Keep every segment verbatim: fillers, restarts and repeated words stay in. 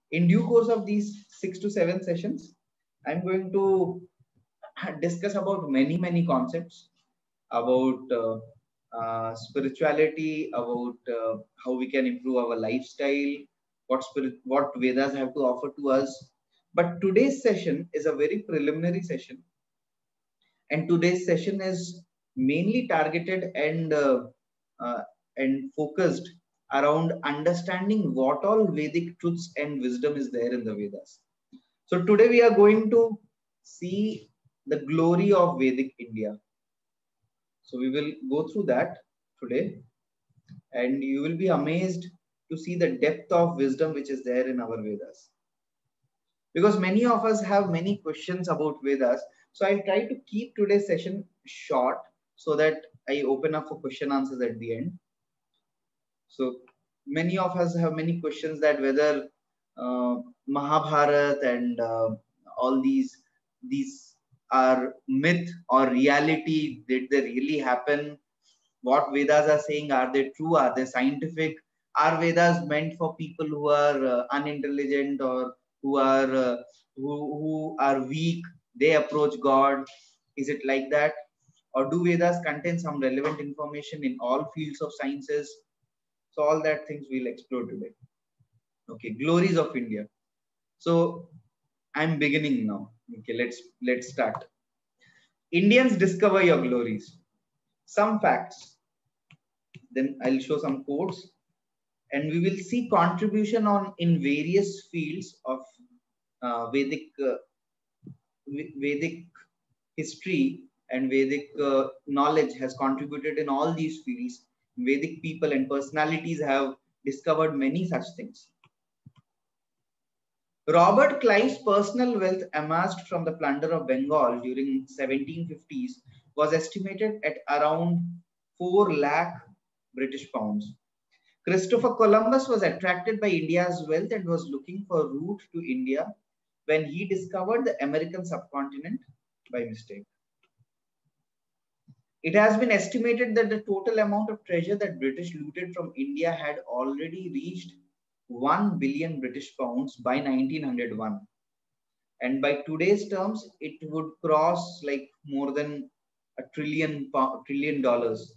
In due course of these six to seven sessions, I'm going to discuss about many, many concepts about uh, uh, spirituality, about uh, how we can improve our lifestyle, what spirit, what Vedas have to offer to us. But today's session is a very preliminary session, and today's session is mainly targeted and uh, uh, and focused around understanding what all Vedic truths and wisdom is there in the Vedas. So today we are going to see the glory of Vedic India. So we will go through that today, and you will be amazed to see the depth of wisdom which is there in our Vedas. Because many of us have many questions about Vedas, so I'll try to keep today's session short so that I open up for question answers at the end. So many of us have many questions that whether uh, Mahabharat and uh, all these these are myth or reality. Did they really happen? What Vedas are saying, are they true? Are they scientific? Are Vedas meant for people who are uh, unintelligent or who are uh, who, who are weak? They approach God. Is it like that? Or do Vedas contain some relevant information in all fields of sciences? So all that things we'll explore today. Okay, glories of India. So I'm beginning now. Okay, let's let's start. Indians discover your glories. Some facts. Then I'll show some quotes, and we will see contribution on in various fields of uh, Vedic uh, Vedic history and Vedic uh, knowledge has contributed in all these fields. Vedic people and personalities have discovered many such things. Robert Clive's personal wealth amassed from the plunder of Bengal during seventeen fifties was estimated at around four lakh British pounds. Christopher Columbus was attracted by India's wealth and was looking for a route to India when he discovered the American subcontinent by mistake. It has been estimated that the total amount of treasure that British looted from India had already reached one billion British pounds by nineteen oh one. And by today's terms, it would cross like more than a trillion, trillion dollars.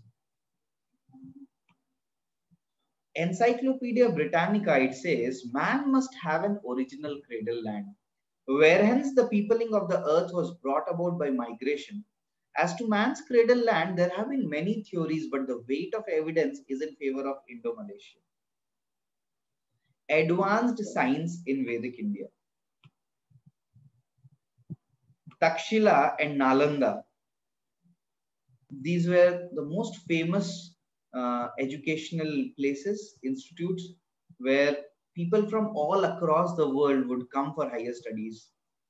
Encyclopedia Britannica, it says, man must have an original cradle land, where hence the peopling of the earth was brought about by migration. As to man's cradle land, there have been many theories, but the weight of evidence is in favor of Indo-Malaysia. Advanced science in Vedic India. Takshila and Nalanda. These were the most famous uh, educational places, institutes, where people from all across the world would come for higher studies.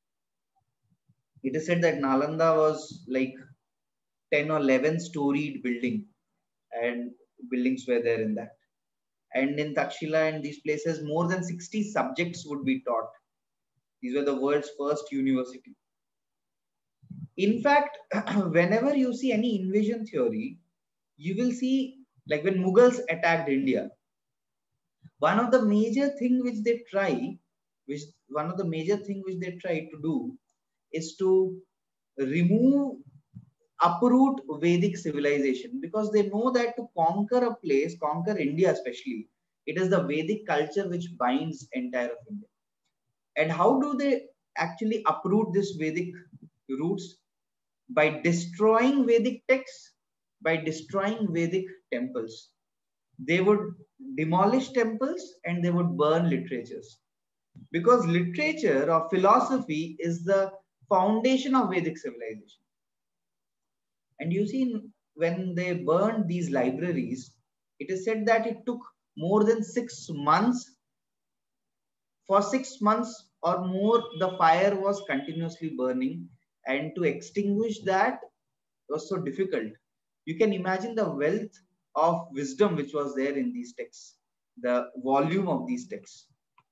It is said that Nalanda was like ten or eleven storied building, and buildings were there in that. And in Takshila and these places, more than sixty subjects would be taught. These were the world's first university. In fact, whenever you see any invasion theory, you will see like when Mughals attacked India, one of the major thing which they try, which one of the major thing which they try to do is to remove, uproot Vedic civilization, because they know that to conquer a place, conquer India especially, it is the Vedic culture which binds entire of India. And how do they actually uproot this Vedic roots? By destroying Vedic texts, by destroying Vedic temples. They would demolish temples and they would burn literatures. Because literature or philosophy is the foundation of Vedic civilization. And you see, when they burned these libraries, it is said that it took more than six months. For six months or more, the fire was continuously burning, and to extinguish that was so difficult. You can imagine the wealth of wisdom which was there in these texts, the volume of these texts.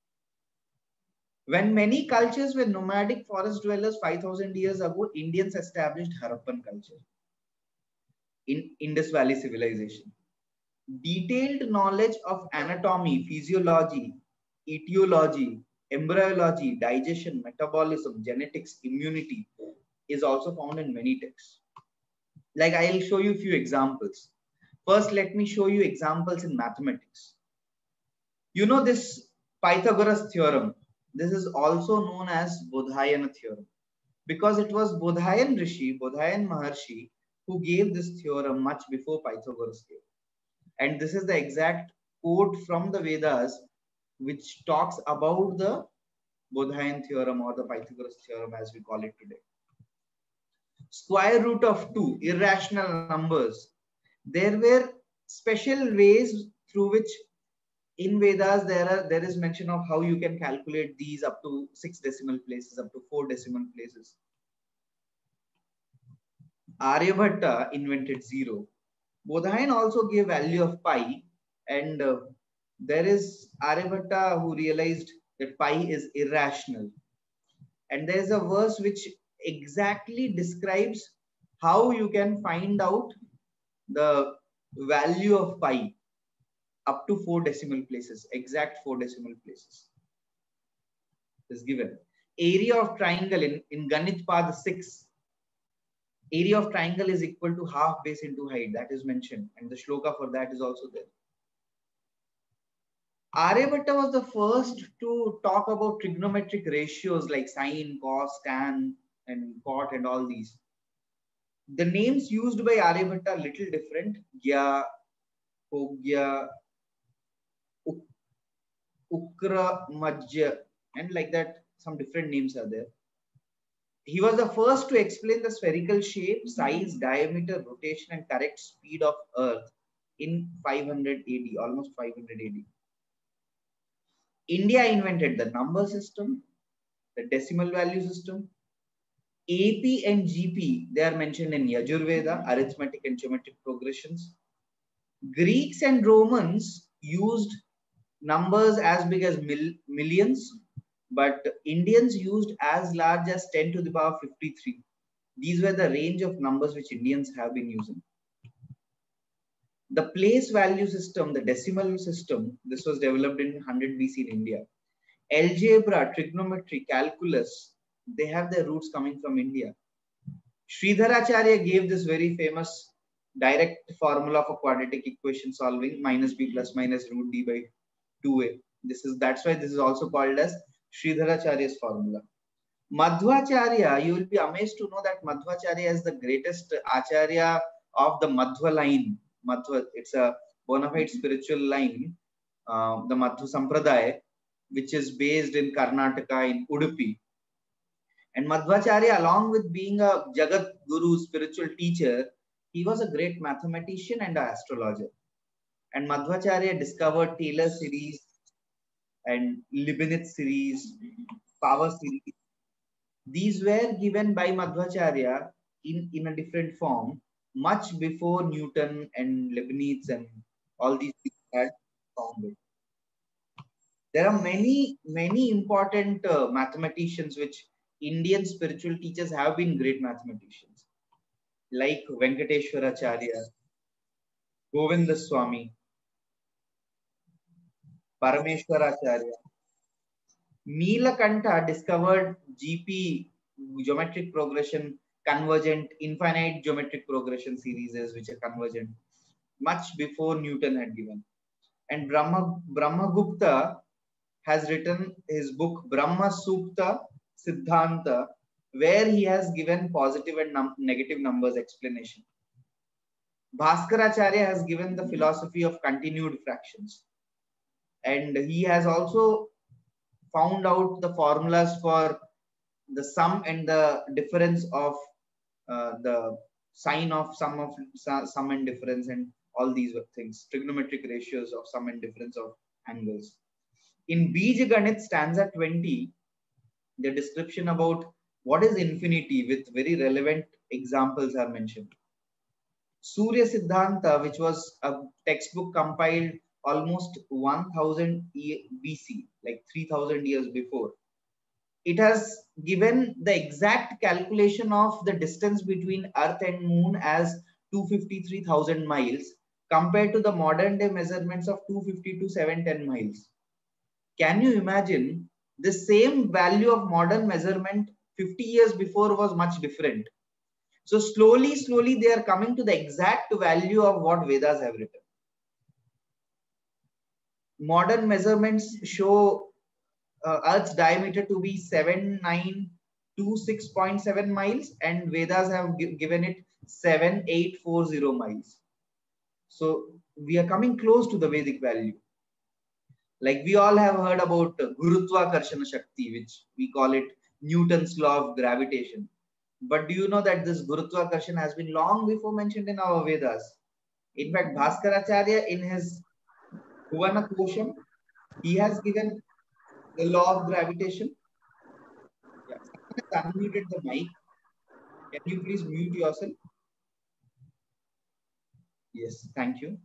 When many cultures were nomadic forest dwellers five thousand years ago, Indians established Harappan culture in Indus Valley civilization. Detailed knowledge of anatomy, physiology, etiology, embryology, digestion, metabolism, genetics, immunity is also found in many texts. Like I'll show you a few examples. First, let me show you examples in mathematics. You know this Pythagoras theorem. This is also known as Bodhayana theorem because it was Bodhayan Rishi, Bodhayan Maharshi who gave this theorem much before Pythagoras gave. And this is the exact quote from the Vedas which talks about the Bodhayan theorem or the Pythagoras theorem as we call it today. Square root of two, irrational numbers. There were special ways through which in Vedas there are there is mention of how you can calculate these up to six decimal places, up to four decimal places. Aryabhatta invented zero. Bodhayan also gave value of pi, and uh, there is Aryabhatta who realized that pi is irrational. And there is a verse which exactly describes how you can find out the value of pi up to four decimal places, exact four decimal places is given. Area of triangle in, in Ganit Pad six, area of triangle is equal to half base into height. That is mentioned, and the shloka for that is also there. Aryabhatta was the first to talk about trigonometric ratios like sine, cos, tan, and cot, and all these. The names used by Aryabhatta are little different. Gya, Kogya, Ukra, Majya, and like that, some different names are there. He was the first to explain the spherical shape, size, diameter, rotation, and correct speed of Earth in five hundred A D, almost five hundred A D. India invented the number system, the decimal value system. A P and G P, they are mentioned in Yajurveda, arithmetic and geometric progressions. Greeks and Romans used numbers as big as mil millions, but Indians used as large as ten to the power fifty-three. These were the range of numbers which Indians have been using. The place value system, the decimal system, this was developed in one hundred B C in India. Algebra, trigonometry, calculus, they have their roots coming from India. Sridharacharya gave this very famous direct formula for quadratic equation solving, minus b plus minus root d by two a. This is that's why this is also called as Sridharacharya's formula. Madhvacharya, you will be amazed to know that Madhvacharya is the greatest acharya of the Madhva line. Madhva, it's a bona fide spiritual line, uh, the Madhva Sampradaya, which is based in Karnataka in Udupi. And Madhvacharya, along with being a Jagat Guru, spiritual teacher, he was a great mathematician and an astrologer. And Madhvacharya discovered Taylor series and Leibniz series, power series. These were given by Madhvacharya in, in a different form, much before Newton and Leibniz and all these people had found it. There are many, many important uh, mathematicians which Indian spiritual teachers have been great mathematicians, like Venkateshwaracharya, Govinda Swami, Parameshwaracharya. Neelakantha discovered G P, geometric progression, convergent, infinite geometric progression series which are convergent, much before Newton had given. And Brahma, Brahmagupta has written his book Brahma Supta Siddhanta, where he has given positive and num negative numbers explanation. Bhaskaracharya has given the philosophy of continued fractions. And he has also found out the formulas for the sum and the difference of uh, the sine of sum of sum and difference and all these things, trigonometric ratios of sum and difference of angles. In Bij Ganit stanza twenty, the description about what is infinity with very relevant examples are mentioned. Surya Siddhanta, which was a textbook compiled almost one thousand B C, like three thousand years before. It has given the exact calculation of the distance between Earth and Moon as two hundred fifty-three thousand miles compared to the modern day measurements of two hundred fifty to seven hundred ten miles. Can you imagine The same value of modern measurement fifty years before was much different. So slowly, slowly they are coming to the exact value of what Vedas have written. Modern measurements show uh, Earth's diameter to be seven nine two six point seven miles, and Vedas have given it seven eight four zero miles. So we are coming close to the Vedic value. Like we all have heard about Gurutva Karshana Shakti, which we call it Newton's law of gravitation. But do you know that this Gurutva Karshana has been long before mentioned in our Vedas? In fact, Bhaskaracharya in his Bhuvana Kosham, he has given the law of gravitation. Yeah, someone has unmuted the mic. Can you please mute yourself? Yes, thank you.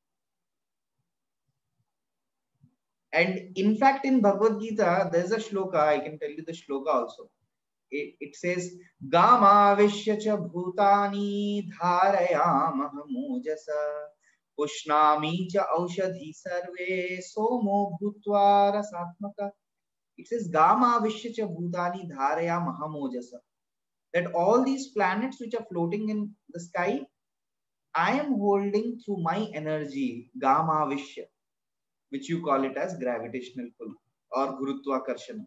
And in fact, in Bhagavad Gita, there's a shloka. I can tell you the shloka also. It, it says, Gama Vishyacha Bhutani Dharayamah Mojasa Pushnami cha Aushadhi Sarve Somo Bhutva Rasatmaka. It says, Gama Vishyacha Bhutani Dharaya Mahamojasa. That all these planets which are floating in the sky, I am holding through my energy, Gama Vishya, which you call it as gravitational pull or Gurutva Karshana.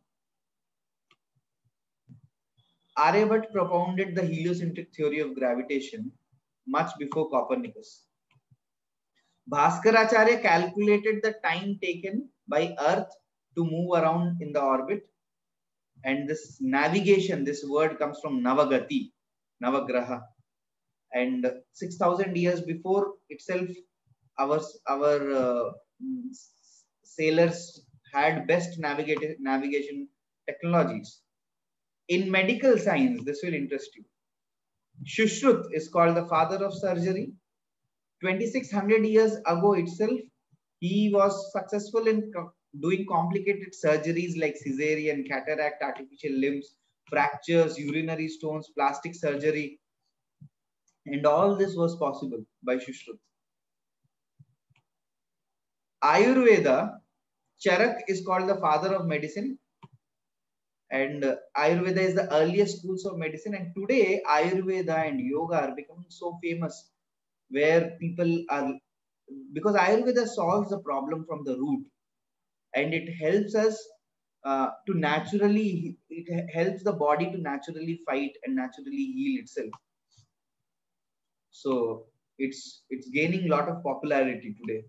Aryabhatta propounded the heliocentric theory of gravitation much before Copernicus. Bhaskaracharya calculated the time taken by Earth to move around in the orbit. And this navigation, this word comes from Navagati, Navagraha. And six thousand years before itself, our, our uh, sailors had best navigation technologies. In medical science, this will interest you. Shushruth is called the father of surgery. twenty-six hundred years ago itself, he was successful in co doing complicated surgeries like cesarean, cataract, artificial limbs, fractures, urinary stones, plastic surgery. And all this was possible by Shushruth. Ayurveda, Charak is called the father of medicine. And uh, Ayurveda is the earliest schools of medicine. And today, Ayurveda and yoga are becoming so famous, where people are, because Ayurveda solves the problem from the root, and it helps us uh, to naturally, it helps the body to naturally fight and naturally heal itself. So it's it's gaining a lot of popularity today.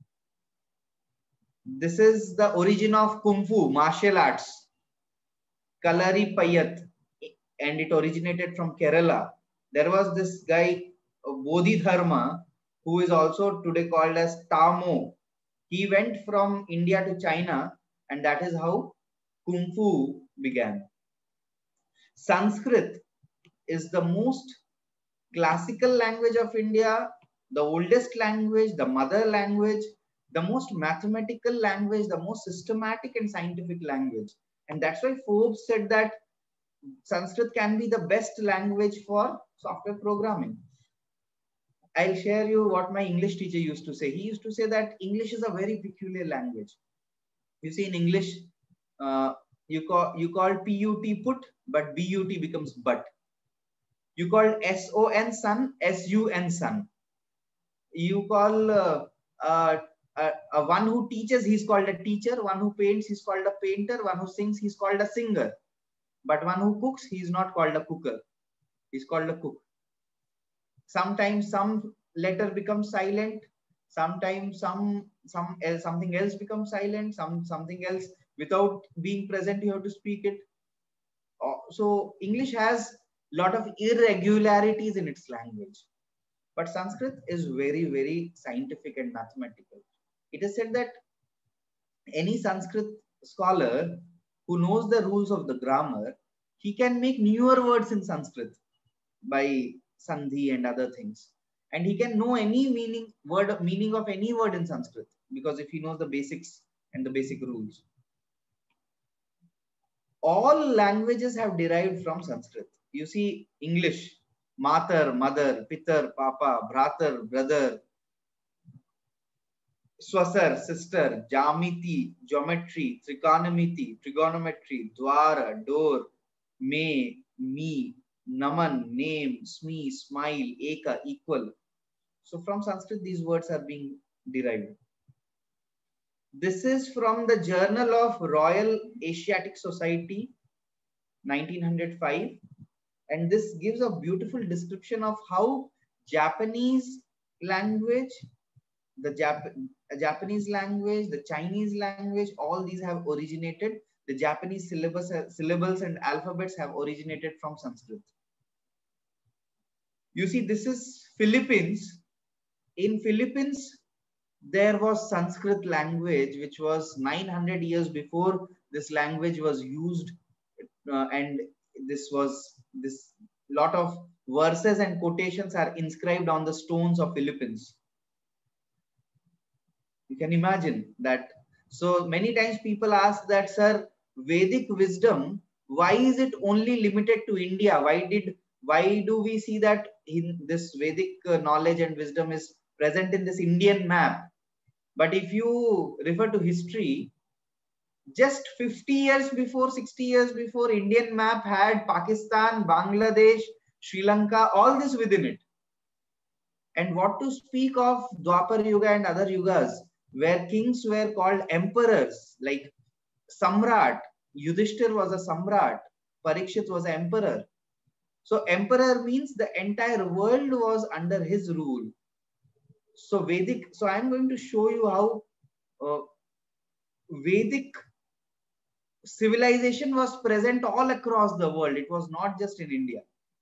This is the origin of Kung Fu, martial arts. Kalari Payat, and it originated from Kerala. There was this guy, Bodhidharma, who is also today called as Tamo. He went from India to China, and that is how Kung Fu began. Sanskrit is the most classical language of India, the oldest language, the mother language, the most mathematical language, the most systematic and scientific language. And that's why Forbes said that Sanskrit can be the best language for software programming. I'll share you what my English teacher used to say. He used to say that English is a very peculiar language. You see, in English, uh, you call you call P U T put, but B U T becomes but. You call S O N sun, S U N sun. You call uh, uh, Uh, uh, one who teaches, he's called a teacher. One who paints, he's called a painter. One who sings, he's called a singer. But one who cooks, he's not called a cooker. He's called a cook. Sometimes some letter becomes silent. Sometimes some some else, something else becomes silent. Some something else without being present, you have to speak it. Uh, so English has a lot of irregularities in its language. But Sanskrit is very, very scientific and mathematical. It is said that any Sanskrit scholar who knows the rules of the grammar, he can make newer words in Sanskrit by sandhi and other things. And he can know any meaning word meaning of any word in Sanskrit, because if he knows the basics and the basic rules. All languages have derived from Sanskrit. You see, English, matar, mother, pitar, papa, bhratar, brother. Swasar, sister, Jamiti, geometry, trigonometry, trigonometry, Dwara, door, May, me, Naman, name, Sme, smile, Eka, equal. So from Sanskrit, these words are being derived. This is from the Journal of Royal Asiatic Society, nineteen oh five. And this gives a beautiful description of how Japanese language, the Jap Japanese language, the Chinese language, all these have originated. The Japanese syllabus, syllables and alphabets have originated from Sanskrit. You see, this is Philippines. In Philippines, there was Sanskrit language, which was nine hundred years before this language was used, uh, and this was this lot of verses and quotations are inscribed on the stones of Philippines. You can imagine that. So many times people ask that, sir, Vedic wisdom, why is it only limited to India? Why did why do we see that in this Vedic uh, knowledge and wisdom is present in this Indian map? But if you refer to history, just fifty years before, sixty years before, Indian map had Pakistan, Bangladesh, Sri Lanka, all this within it. And what to speak of Dwapar Yuga and other yugas, where kings were called emperors, like Samrat. Yudhishthir was a Samrat, Parikshit was an emperor. So emperor means the entire world was under his rule. So Vedic, so I'm going to show you how uh, Vedic civilization was present all across the world. It was not just in India.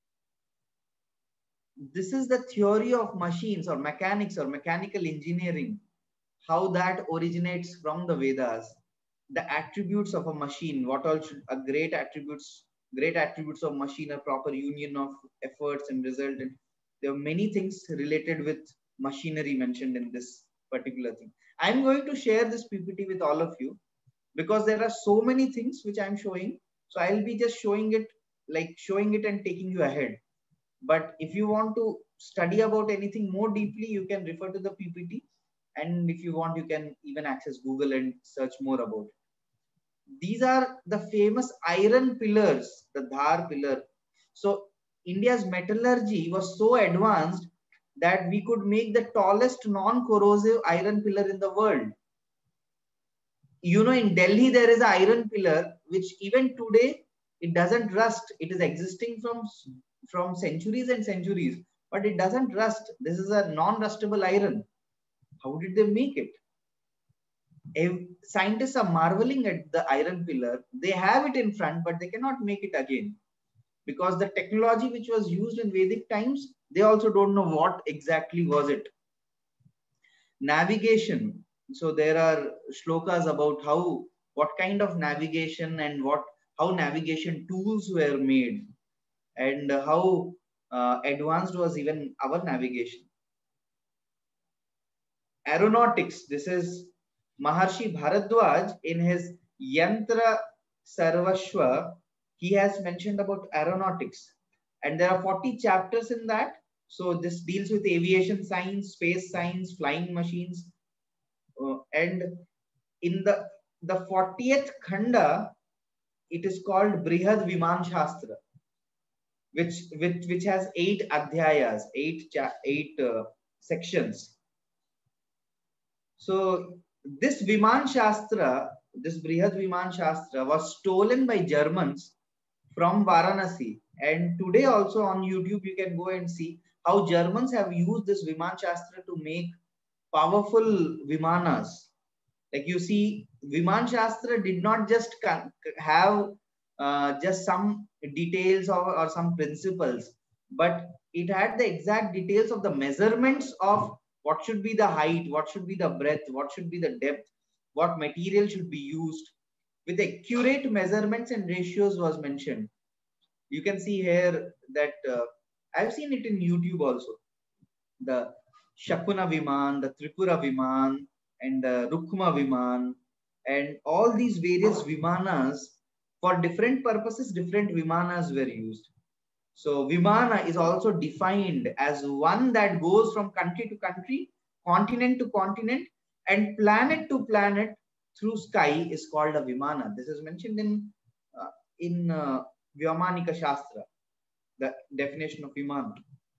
This is the theory of machines or mechanics or mechanical engineering, how that originates from the Vedas. The attributes of a machine, what all should a great attributes, great attributes of machine, a proper union of efforts and result. And there are many things related with machinery mentioned in this particular thing. I'm going to share this P P T with all of you because there are so many things which I'm showing. So I'll be just showing it, like showing it and taking you ahead. But if you want to study about anything more deeply, you can refer to the P P T. And if you want, you can even access Google and search more about it. These are the famous iron pillars, the Dhar pillar. So India's metallurgy was so advanced that we could make the tallest non-corrosive iron pillar in the world. You know, in Delhi, there is an iron pillar, which even today, it doesn't rust. It is existing from, from centuries and centuries, but it doesn't rust. This is a non-rustable iron. How did they make it? If scientists are marveling at the iron pillar. They have it in front, but they cannot make it again. Because the technology which was used in Vedic times, they also don't know what exactly was it. Navigation. So there are shlokas about how, what kind of navigation and what, how navigation tools were made and how uh, advanced was even our navigation. Aeronautics. This is Maharshi Bharadwaj in his Yantra Sarvashwa. He has mentioned about aeronautics, and there are forty chapters in that. So this deals with aviation science, space science, flying machines, uh, and in the the fortieth khanda, it is called Brihad Viman Shastra, which which which has eight adhyayas, eight eight uh, sections. So this Viman Shastra, this Brihad Viman Shastra was stolen by Germans from Varanasi. And today also on YouTube, you can go and see how Germans have used this Viman Shastra to make powerful Vimanas. Like you see, Viman Shastra did not just have uh, just some details or, or some principles, but it had the exact details of the measurements of what should be the height, what should be the breadth, what should be the depth, what material should be used. With accurate measurements and ratios was mentioned. You can see here that uh, I've seen it in YouTube also. The Shakuna Viman, the Tripura Viman, and the Rukma Viman, and all these various Vimanas, for different purposes, different Vimanas were used. So Vimana is also defined as one that goes from country to country, continent to continent, And planet to planet through sky is called a Vimana. This is mentioned in uh, in uh, Vyamanika Shastra, the definition of Vimana.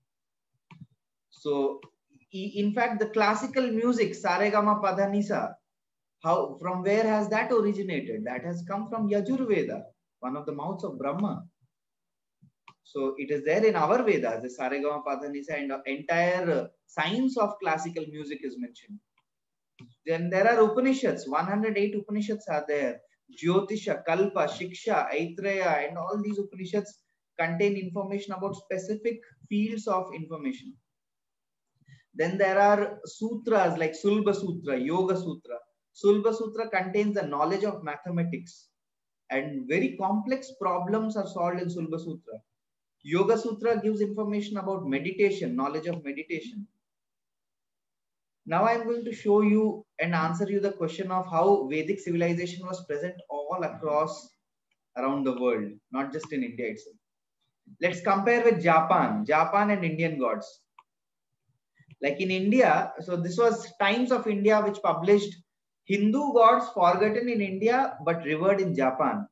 So, in fact, the classical music, Saregama Padhanisa, how, from where has that originated? That has come from Yajurveda, one of the mouths of Brahma. So it is there in our Vedas, the Saregama Padhanisa, and the entire uh, science of classical music is mentioned. Then there are Upanishads, one hundred eight Upanishads are there. Jyotisha, Kalpa, Shiksha, Aitreya, and all these Upanishads contain information about specific fields of information. Then there are sutras like Sulba Sutra, Yoga Sutra. Sulba Sutra contains the knowledge of mathematics, and very complex problems are solved in Sulba Sutra. Yoga Sutra gives information about meditation, knowledge of meditation. Now I am going to show you and answer you the question of how Vedic civilization was present all across around the world, not just in India itself. Let's compare with Japan, Japan and Indian gods. Like in India, so this was Times of India which published Hindu gods forgotten in India but revered in Japan.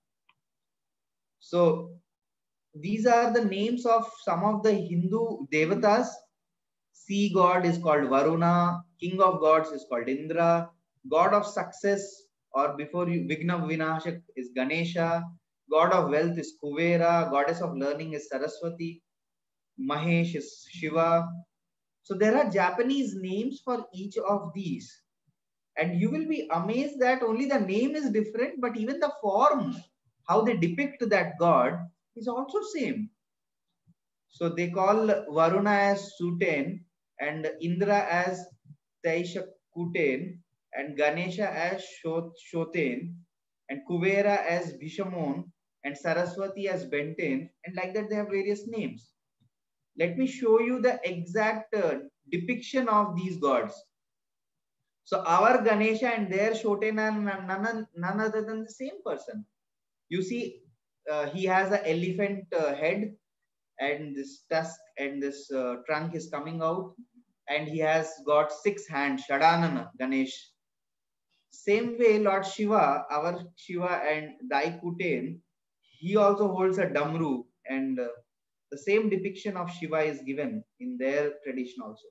So these are the names of some of the Hindu devatas. Sea god is called Varuna, king of gods is called Indra, god of success or before you Vigna Vinashak is Ganesha, god of wealth is Kuvera, goddess of learning is Saraswati, Mahesh is Shiva. So there are Japanese names for each of these. And you will be amazed that only the name is different, but even the form, how they depict that god is also same. So they call Varuna as Suten and Indra as Taishakuten and Ganesha as Shoten and Kuvera as Bhishamon and Saraswati as Benten, and like that they have various names. Let me show you the exact uh, depiction of these gods. So our Ganesha and their Shoten are none, none other than the same person. You see, uh, he has an elephant uh, head and this tusk and this uh, trunk is coming out, and he has got six hands, Shadanana, Ganesh. Same way, Lord Shiva, our Shiva and Daikuten, he also holds a Damru, and uh, the same depiction of Shiva is given in their tradition also.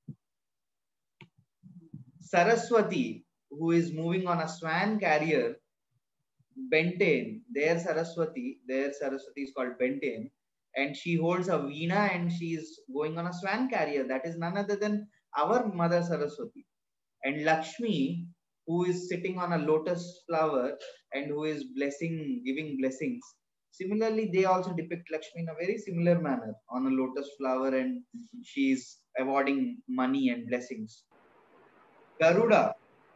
Saraswati, who is moving on a swan carrier, Benten, their Saraswati, their Saraswati is called Benten, and she holds a veena and she is going on a swan carrier. That is none other than our Mother Saraswati. And Lakshmi, who is sitting on a lotus flower and who is blessing, giving blessings. Similarly, they also depict Lakshmi in a very similar manner on a lotus flower, and she is awarding money and blessings. Garuda.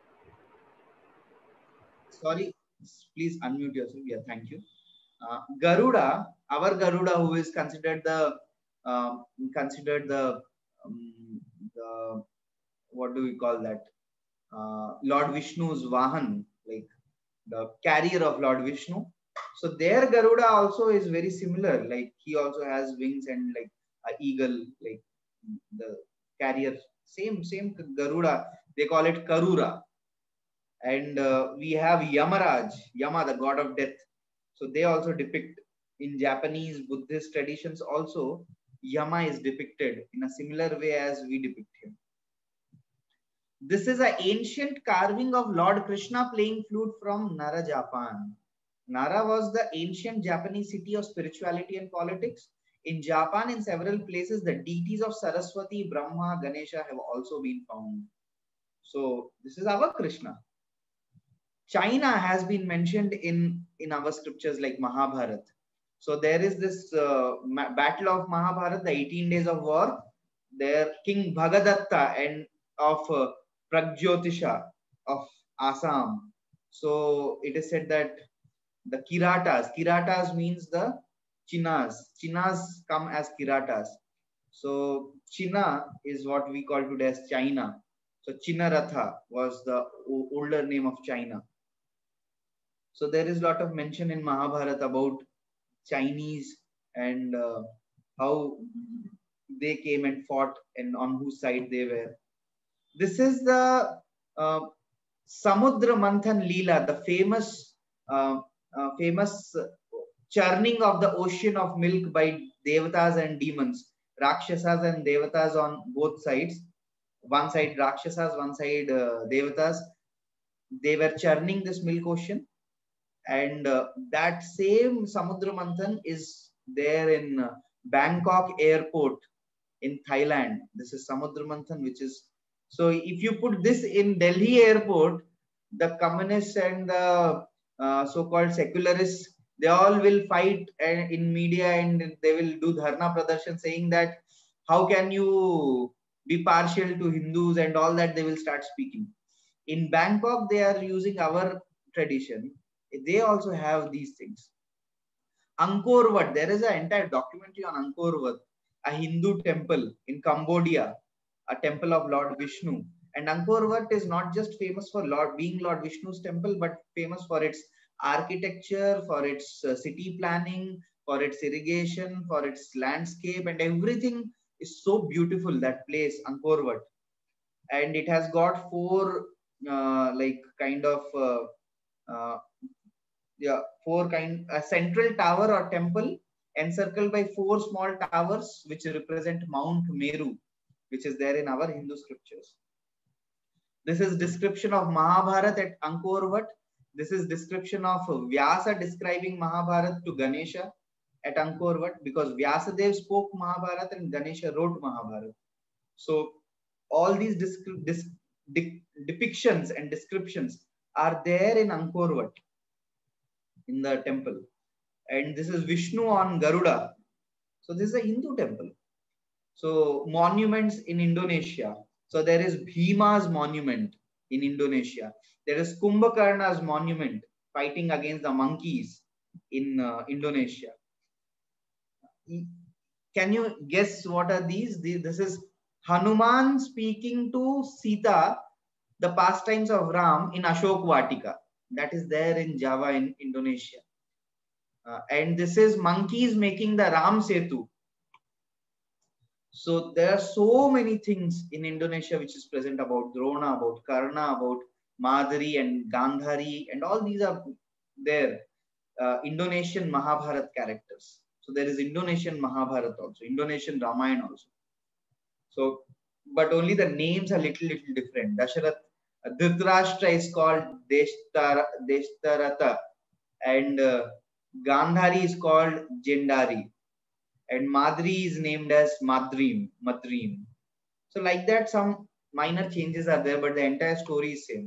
Sorry, please unmute yourself. Yeah, thank you. Uh, Garuda, our Garuda, who is considered the uh, considered the, um, the what do we call that? Uh, Lord Vishnu's Vahan, like the carrier of Lord Vishnu. So their Garuda also is very similar. Like he also has wings and like an eagle, like the carrier. Same same Garuda. They call it Karura. And uh, we have Yamaraj, Yama, the god of death. So they also depict in Japanese Buddhist traditions also, Yama is depicted in a similar way as we depict him. This is an ancient carving of Lord Krishna playing flute from Nara, Japan. Nara was the ancient Japanese city of spirituality and politics. In Japan, in several places, the deities of Saraswati, Brahma, Ganesha have also been found. So this is our Krishna. China has been mentioned in, in our scriptures like Mahabharata. So there is this uh, battle of Mahabharata, the eighteen days of war. There, King Bhagadatta and of uh, Pragjyotisha of Assam. So it is said that the Kiratas, Kiratas means the Chinas. Chinas come as Kiratas. So China is what we call today as China. So Chinaratha was the older name of China. So there is a lot of mention in Mahabharata about Chinese and uh, how they came and fought and on whose side they were. This is the uh, Samudra Manthan Leela, the famous, uh, uh, famous churning of the ocean of milk by devatas and demons, Rakshasas and devatas on both sides. One side Rakshasas, one side uh, devatas. They were churning this milk ocean, and uh, that same Samudra Manthan is there in uh, Bangkok airport in Thailand. This is Samudra Manthan, which is, so if you put this in Delhi airport, the communists and the uh, so-called secularists, they all will fight uh, in media, and they will do dharna pradarshan saying that how can you be partial to Hindus and all that, they will start speaking. In Bangkok, they are using our tradition. They also have these things. Angkor Wat, there is an entire documentary on Angkor Wat, a Hindu temple in Cambodia, a temple of Lord Vishnu. And Angkor Wat is not just famous for Lord being Lord Vishnu's temple, but famous for its architecture, for its uh, city planning, for its irrigation, for its landscape, and everything is so beautiful, that place, Angkor Wat. And it has got four uh, like kind of uh, uh, yeah, four kind a central tower or temple encircled by four small towers which represent Mount Meru, which is there in our Hindu scriptures. This is description of Mahabharata at Angkor Wat. This is description of Vyasa describing Mahabharata to Ganesha at Angkor Wat, because Vyasadev spoke Mahabharata and Ganesha wrote Mahabharata. So all these depictions and descriptions are there in Angkor Wat, in the temple. And this is Vishnu on Garuda. So this is a Hindu temple. So monuments in Indonesia. So there is Bhima's monument in Indonesia. There is Kumbhakarna's monument fighting against the monkeys in uh, Indonesia. Can you guess what are these? This is Hanuman speaking to Sita, the pastimes of Ram in Ashok Vatika. That is there in Java in Indonesia. Uh, and this is monkeys making the Ram Setu. So there are so many things in Indonesia which is present about Drona, about Karna, about Madhuri and Gandhari, and all these are there. Uh, Indonesian Mahabharata characters. So there is Indonesian Mahabharata also, Indonesian Ramayana also. So, but only the names are little, little different. Dasharath, uh, Dhritarashtra is called Deshtaratha, and uh, Gandhari is called Jendari, and Madri is named as Madrim, Madrim. So like that, some minor changes are there, but the entire story is same.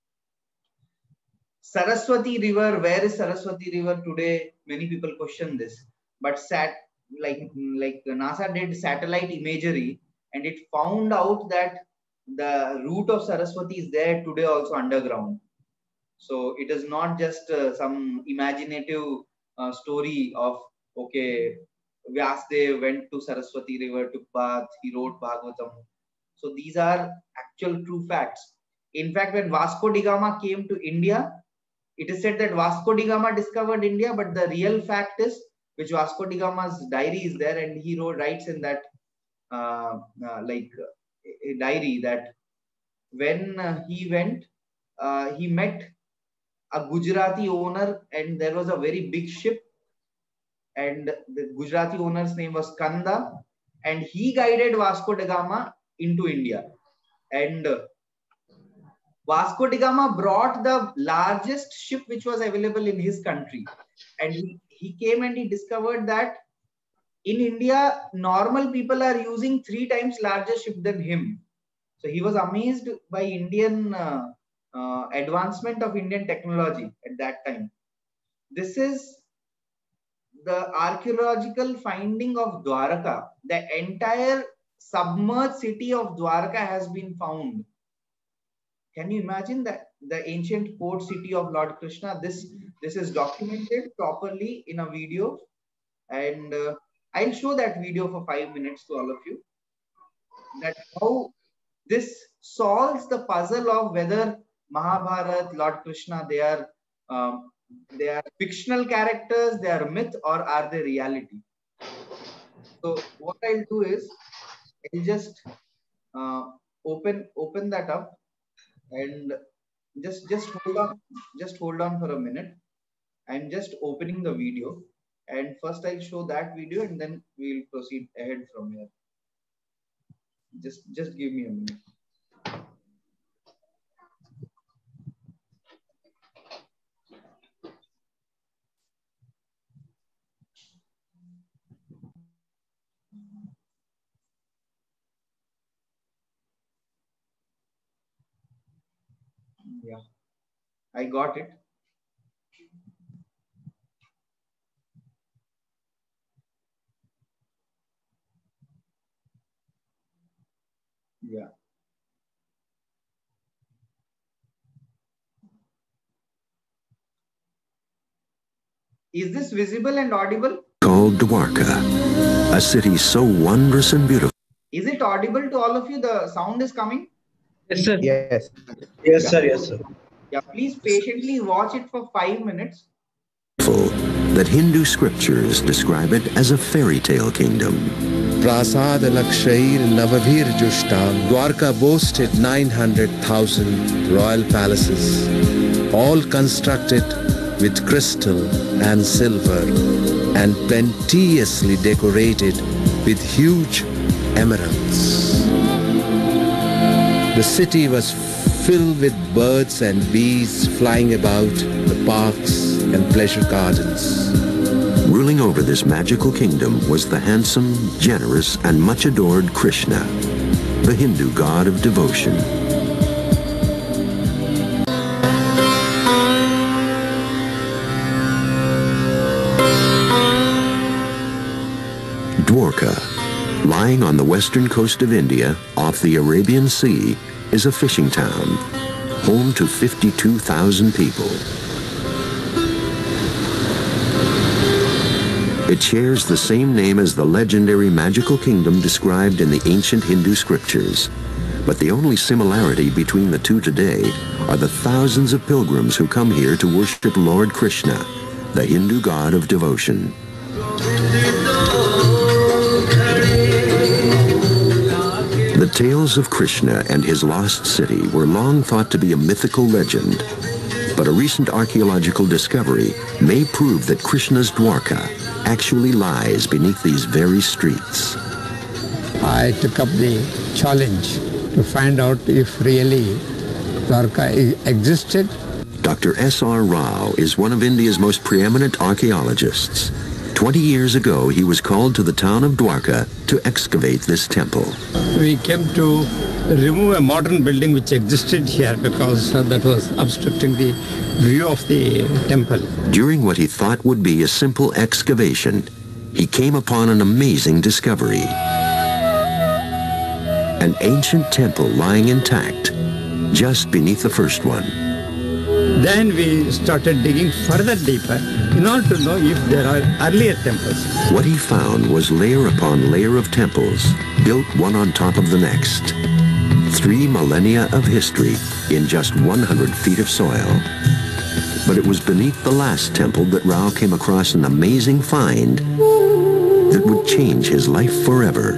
Saraswati River, where is Saraswati River today? Many people question this, but sat like like NASA did satellite imagery, and it found out that the root of Saraswati is there today also underground. So it is not just uh, some imaginative uh, story of, okay, Vyasdev went to Saraswati River, took bath, he wrote Bhagavatam. So these are actual true facts. In fact, when Vasco da Gama came to India, it is said that Vasco da Gama discovered India, but the real fact is, which Vasco da Gama's diary is there, and he wrote, writes in that uh, uh, like uh, a diary that when uh, he went, uh, he met a Gujarati owner, and there was a very big ship, and the Gujarati owner's name was Kanda, and he guided Vasco da Gama into India. And uh, Vasco da Gama brought the largest ship which was available in his country, and he, he came and he discovered that in India, normal people are using three times larger ship than him. So he was amazed by Indian uh, uh, advancement of Indian technology at that time. This is the archaeological finding of Dwarka. The entire submerged city of Dwarka has been found. Can you imagine that the ancient port city of Lord Krishna? This this is documented properly in a video, and uh, I'll show that video for five minutes to all of you. That how this solves the puzzle of whether Mahabharata, Lord Krishna, they are um, they are fictional characters, they are myth, or are they reality? So what I'll do is I'll just uh, open open that up. And just just hold on, just hold on for a minute. I'm just opening the video, and first I'll show that video, and then we'll proceed ahead from here. Just just give me a minute. Yeah, I got it. Yeah. Is this visible and audible? Called Dwarka, a city so wondrous and beautiful. Is it audible to all of you? The sound is coming? Yes, sir. Yes. Yes, Yeah. sir. Yes, sir. Yeah, please patiently watch it for five minutes. That Hindu scriptures describe it as a fairy tale kingdom. Prasad Lakshair Navavir Jushtam. Dwarka boasted nine hundred thousand royal palaces, all constructed with crystal and silver and plenteously decorated with huge emeralds. The city was filled with birds and bees flying about the parks and pleasure gardens. Ruling over this magical kingdom was the handsome, generous, and much adored Krishna, the Hindu god of devotion. Dwarka, lying on the western coast of India off the Arabian Sea, is a fishing town, home to fifty-two thousand people. It shares the same name as the legendary magical kingdom described in the ancient Hindu scriptures. But the only similarity between the two today are the thousands of pilgrims who come here to worship Lord Krishna, the Hindu god of devotion. The tales of Krishna and his lost city were long thought to be a mythical legend. But a recent archaeological discovery may prove that Krishna's Dwarka actually lies beneath these very streets. I took up the challenge to find out if really Dwarka existed. Doctor S R Rao is one of India's most preeminent archaeologists. Twenty years ago, he was called to the town of Dwarka to excavate this temple. We came to remove a modern building which existed here because uh, that was obstructing the view of the temple. During what he thought would be a simple excavation, he came upon an amazing discovery. An ancient temple lying intact, just beneath the first one. Then we started digging further deeper in order to know if there are earlier temples. What he found was layer upon layer of temples, built one on top of the next. Three millennia of history in just one hundred feet of soil. But it was beneath the last temple that Rao came across an amazing find that would change his life forever.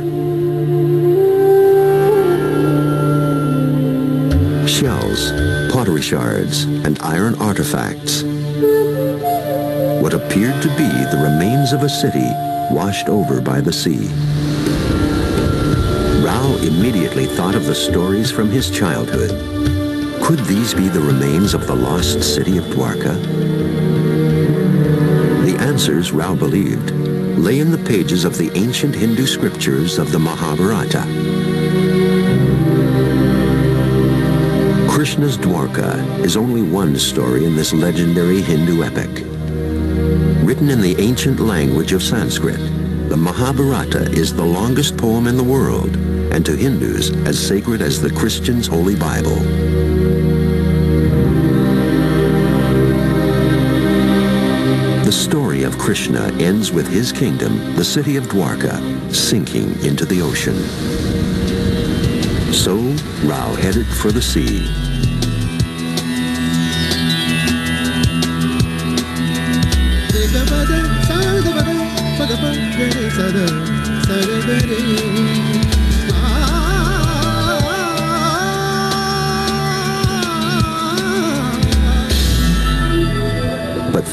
Shells, pottery shards, and iron artifacts. What appeared to be the remains of a city washed over by the sea. Rao immediately thought of the stories from his childhood. Could these be the remains of the lost city of Dwarka? The answers, Rao believed, lay in the pages of the ancient Hindu scriptures of the Mahabharata. Krishna's Dwarka is only one story in this legendary Hindu epic. Written in the ancient language of Sanskrit, the Mahabharata is the longest poem in the world, and to Hindus as sacred as the Christians' Holy Bible. The story of Krishna ends with his kingdom, the city of Dwarka, sinking into the ocean. So, Rao headed for the sea.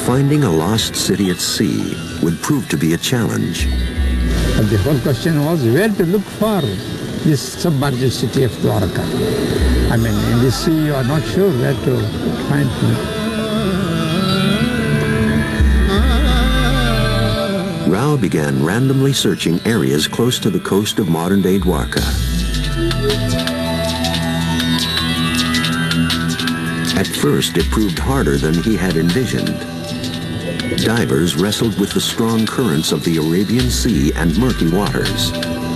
finding a lost city at sea would prove to be a challenge. And the whole question was where to look for this submerged city of Dwarka. I mean, in the sea you are not sure where to find it. Rao began randomly searching areas close to the coast of modern-day Dwarka. At first, it proved harder than he had envisioned. Divers wrestled with the strong currents of the Arabian Sea and murky waters.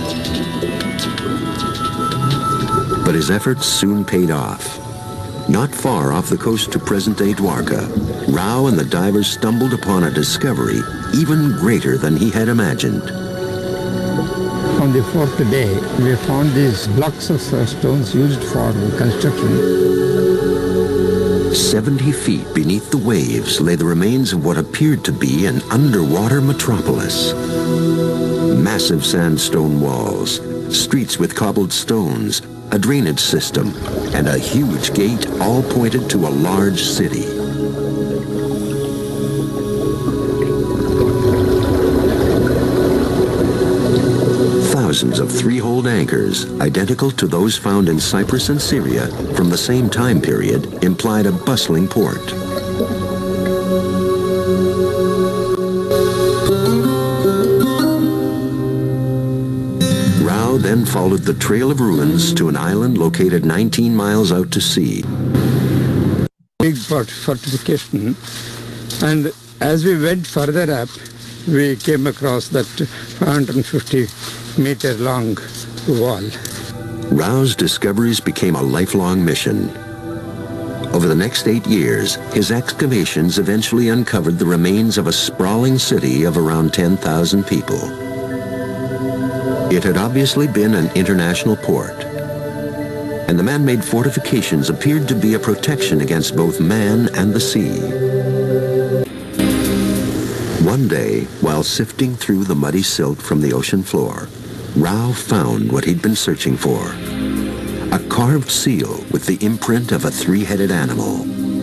But his efforts soon paid off. Not far off the coast to present-day Dwarka, Rao and the divers stumbled upon a discovery even greater than he had imagined. On the fourth day, we found these blocks of stones used for construction. Seventy feet beneath the waves lay the remains of what appeared to be an underwater metropolis. Massive sandstone walls, streets with cobbled stones, a drainage system, and a huge gate all pointed to a large city. Thousands of three-holed anchors, identical to those found in Cyprus and Syria from the same time period, implied a bustling port. Rao then followed the trail of ruins to an island located nineteen miles out to sea. Big fortification, and as we went further up, we came across that one hundred fifty meter long wall. Rao's discoveries became a lifelong mission. Over the next eight years, his excavations eventually uncovered the remains of a sprawling city of around ten thousand people. It had obviously been an international port, and the man-made fortifications appeared to be a protection against both man and the sea. One day, while sifting through the muddy silt from the ocean floor, Rao found what he'd been searching for. A carved seal with the imprint of a three-headed animal.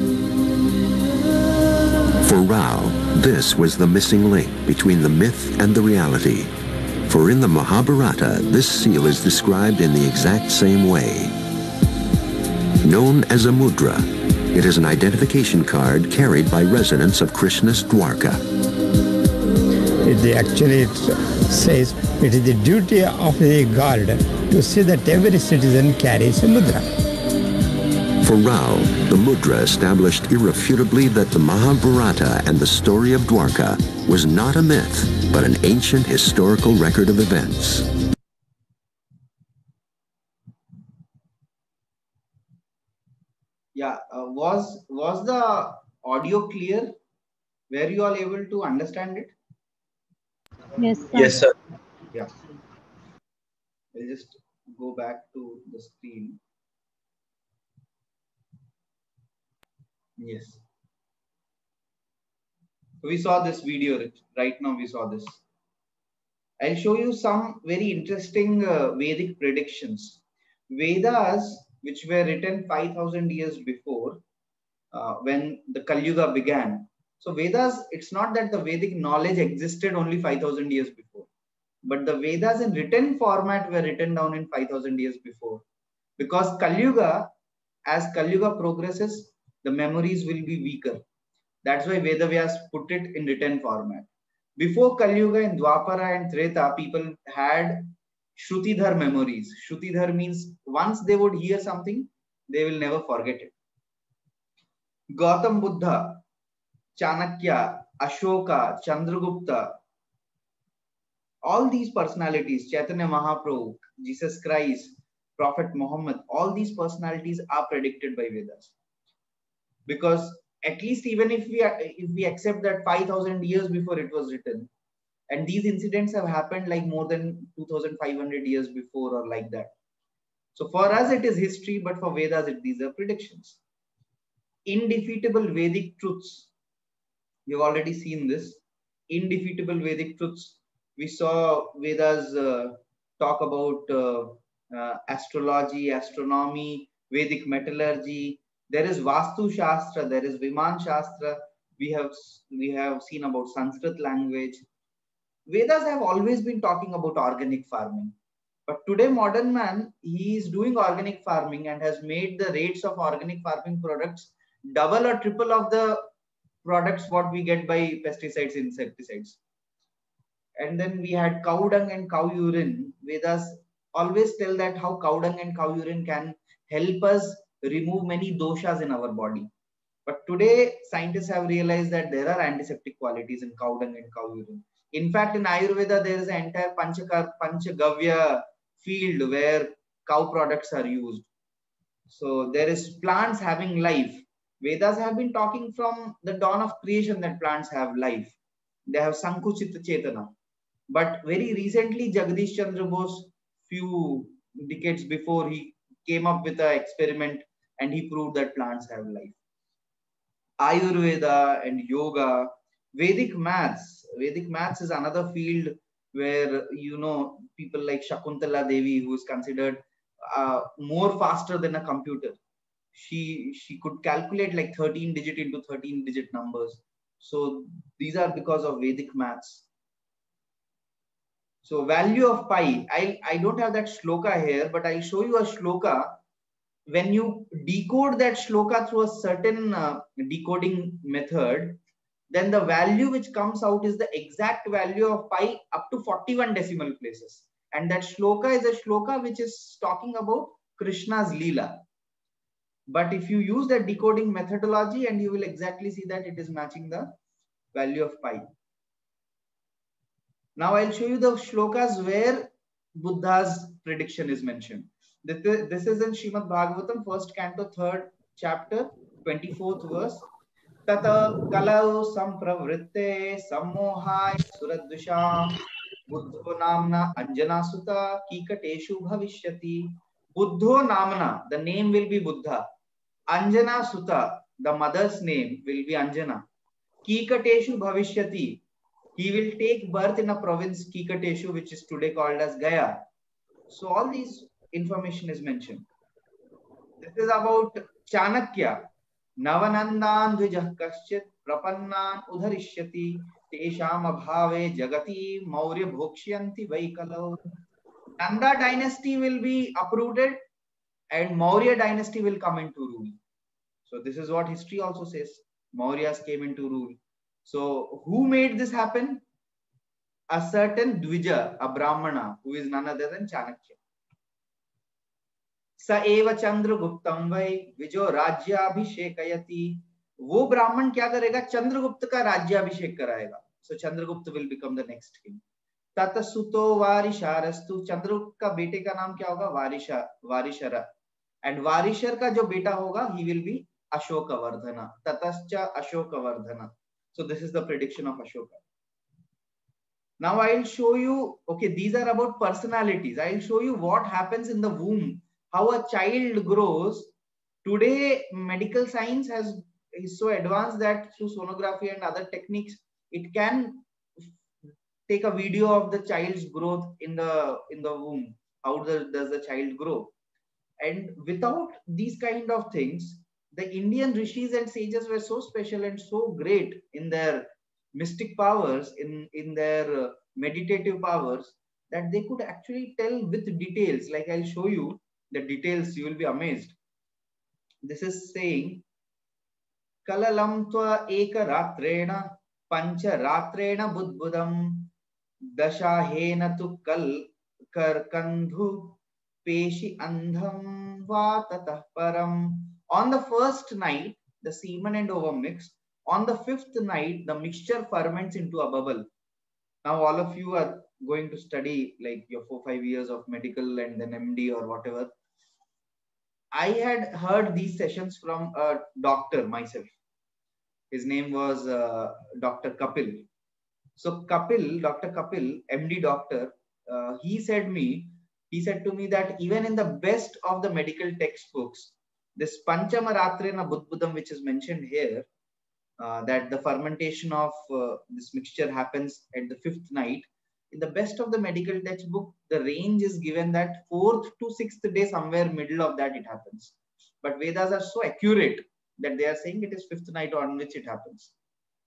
For Rao, this was the missing link between the myth and the reality. For in the Mahabharata, this seal is described in the exact same way. Known as a mudra, it is an identification card carried by residents of Krishna's Dwarka. It actually it says it is the duty of the guard to see that every citizen carries a mudra. For Rao, the mudra established irrefutably that the Mahabharata and the story of Dwarka was not a myth, but an ancient historical record of events. Yeah, uh, was was the audio clear? Were you all able to understand it? Yes, sir. Yes, sir. Yeah. I'll just go back to the screen. Yes. So we saw this video right now. We saw this. I'll show you some very interesting uh, Vedic predictions. Vedas, which were written five thousand years before, uh, when the Kali Yuga began. So Vedas, it's not that the Vedic knowledge existed only five thousand years before, but the Vedas in written format were written down in five thousand years before. Because Kali Yuga, as Kali Yuga progresses, the memories will be weaker. That's why Vedavyas put it in written format. Before Kali Yuga, in Dwapara and Treta, people had Shrutidhar memories. Shrutidhar means once they would hear something, they will never forget it. Gautam Buddha, Chanakya, Ashoka, Chandragupta, all these personalities, Chaitanya Mahaprabhu, Jesus Christ, Prophet Muhammad, all these personalities are predicted by Vedas. Because at least even if we if we accept that five thousand years before it was written, and these incidents have happened like more than two thousand five hundred years before or like that. So for us it is history, but for Vedas it, these are predictions. Indefeatable Vedic truths. We've already seen this. Indefeatable Vedic truths. We saw Vedas uh, talk about uh, uh, astrology, astronomy, Vedic metallurgy. There is Vastu Shastra, there is Viman Shastra, We have we have seen about Sanskrit language. Vedas have always been talking about organic farming. But today, modern man, he is doing organic farming and has made the rates of organic farming products double or triple of the products what we get by pesticides, insecticides. And then we had cow dung and cow urine. Vedas always tell that how cow dung and cow urine can help us remove many doshas in our body. But today, scientists have realized that there are antiseptic qualities in cow dung and cow urine. In fact, in Ayurveda, there is an entire Panchakar, Panchagavya field where cow products are used. So there is plants having life. Vedas have been talking from the dawn of creation that plants have life. They have Sankuchita Chetana. But very recently, Jagdish Chandra Bose, few decades before, he came up with an experiment and he proved that plants have life. Ayurveda and yoga, Vedic maths. Vedic maths is another field where, you know, people like Shakuntala Devi, who is considered uh, more faster than a computer. She, she could calculate like thirteen digit into thirteen digit numbers. So these are because of Vedic maths. So value of pi, I, I don't have that shloka here, but I'll show you a shloka. When you decode that shloka through a certain uh, decoding method, then the value which comes out is the exact value of pi up to forty-one decimal places. And that shloka is a shloka which is talking about Krishna's Leela. But if you use that decoding methodology, and you will exactly see that it is matching the value of pi. Now I'll show you the shlokas where Buddha's prediction is mentioned. This is in Srimad Bhagavatam, first canto, third chapter, twenty-fourth verse. Tata kalau sampravritte sammohai suradvisham buddho namna anjana sutta kikateshu bhavishyati. Buddho namna, the name will be Buddha. Anjana sutta, the mother's name will be Anjana. Kikateshu bhavishyati, he will take birth in a province Kikateshu, which is today called as Gaya. So all these information is mentioned. This is about Chanakya. Navanandan dvijah kaschit prapannan udharishyati tesham abhave jagati maurya bhokshyanti vaikalo. Nanda dynasty will be uprooted and Maurya dynasty will come into rule. So this is what history also says. Mauryas came into rule. So who made this happen? A certain Dvija, a Brahmana, who is none other than Chanakya. Sa eva Chandraguptam vai vijo rajyabhishekayati. वो ब्राह्मण क्या करेगा? चंद्रगुप्त का राज्याभिषेक कराएगा. So Chandragupta will become the next king. तत सुतो वारिशारस्तु, चंद्रगुप्त का बेटे का नाम क्या होगा? वारिशा, वारिशरा. And वारिशर का जो बेटा होगा, he will be Ashokavardhana. Tatascha Ashokavardhana. So this is the prediction of Ashoka. Now I'll show you, okay, these are about personalities. I'll show you what happens in the womb, how a child grows. Today, medical science has is so advanced that through sonography and other techniques, it can take a video of the child's growth in the in the womb. How the, does the child grow? And without these kind of things, the Indian rishis and sages were so special and so great in their mystic powers, in, in their uh, meditative powers, that they could actually tell with details. Like I'll show you the details, you will be amazed. This is saying, Kalalam tva eka ratrena pancha ratrena budbudam dashahena tu kal karkandhu peshi andham va tatah param. On the first night, the semen and ovum mix. On the fifth night, the mixture ferments into a bubble. Now, all of you are going to study like your four, five years of medical and then M D or whatever. I had heard these sessions from a doctor myself. His name was uh, Doctor Kapil. So Kapil, Doctor Kapil, M D doctor, uh, he said me, he said to me that even in the best of the medical textbooks, this Panchama Ratrena Budbudam, which is mentioned here, uh, that the fermentation of uh, this mixture happens at the fifth night. In the best of the medical textbook, the range is given that fourth to sixth day, somewhere middle of that it happens. But Vedas are so accurate that they are saying it is fifth night on which it happens.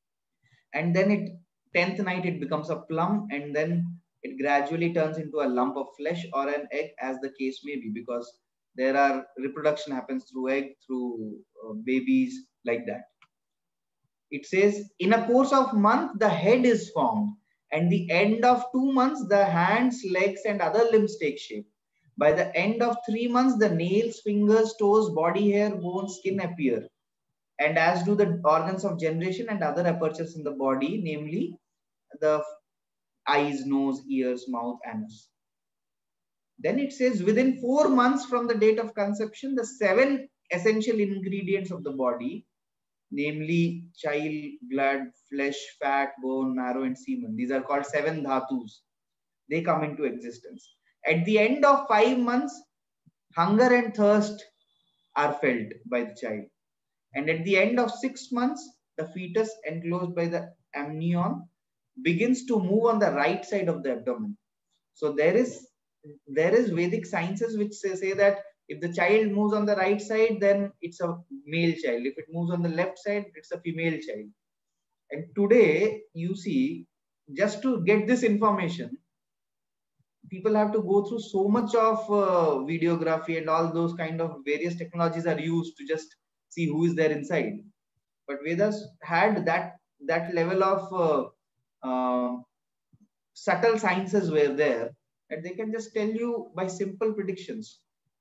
and then it tenth night it becomes a plum, and then it gradually turns into a lump of flesh or an egg, as the case may be, because there are reproduction happens through egg, through uh, babies, like that. It says, in a course of month, the head is formed, and the end of two months, the hands, legs, and other limbs take shape. By the end of three months, the nails, fingers, toes, body hair, bones, skin appear, and as do the organs of generation and other apertures in the body, namely the eyes, nose, ears, mouth, anus. Then it says, within four months from the date of conception, the seven essential ingredients of the body, namely child, blood, flesh, fat, bone, marrow, and semen, these are called seven dhatus, they come into existence. At the end of five months, hunger and thirst are felt by the child. And at the end of six months, the fetus enclosed by the amnion begins to move on the right side of the abdomen. So there is there is Vedic sciences which say, say that if the child moves on the right side, then it's a male child. If it moves on the left side, it's a female child. And today, you see, just to get this information, people have to go through so much of uh, videography, and all those kind of various technologies are used to just see who is there inside. But Vedas had that that level of uh, uh, subtle sciences were there, and they can just tell you by simple predictions.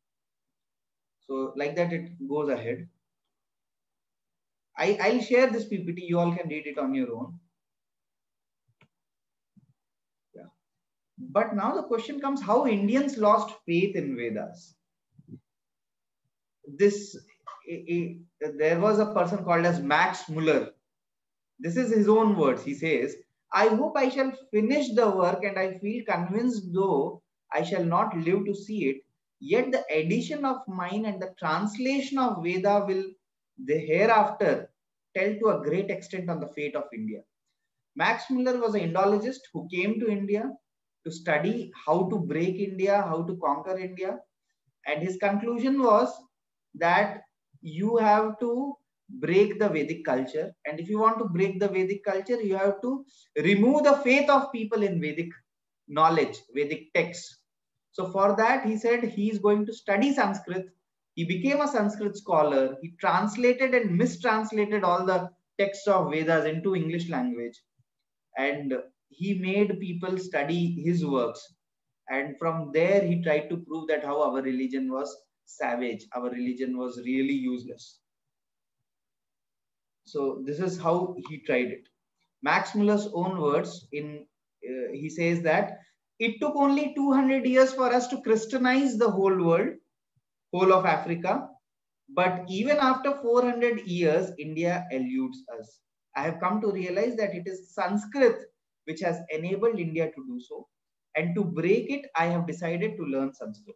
So like that, it goes ahead. I, I'll share this P P T. You all can read it on your own. Yeah. But now the question comes, how Indians lost faith in Vedas. This, it, it, there was a person called as Max Muller. This is his own words. He says, I hope I shall finish the work, and I feel convinced, though I shall not live to see it, yet the addition of mine and the translation of Veda will the hereafter tell to a great extent on the fate of India. Max Muller was an Indologist who came to India to study how to break India, how to conquer India. And his conclusion was that you have to break the Vedic culture. And if you want to break the Vedic culture, you have to remove the faith of people in Vedic knowledge, Vedic texts. So for that, he said he is going to study Sanskrit. He became a Sanskrit scholar. He translated and mistranslated all the texts of Vedas into English language. And he made people study his works. And from there, he tried to prove that how our religion was savage. Our religion was really useless. So this is how he tried it. Max Muller's own words, in uh, he says that it took only two hundred years for us to Christianize the whole world, whole of Africa. But even after four hundred years, India eludes us. I have come to realize that it is Sanskrit which has enabled India to do so. And to break it, I have decided to learn Sanskrit.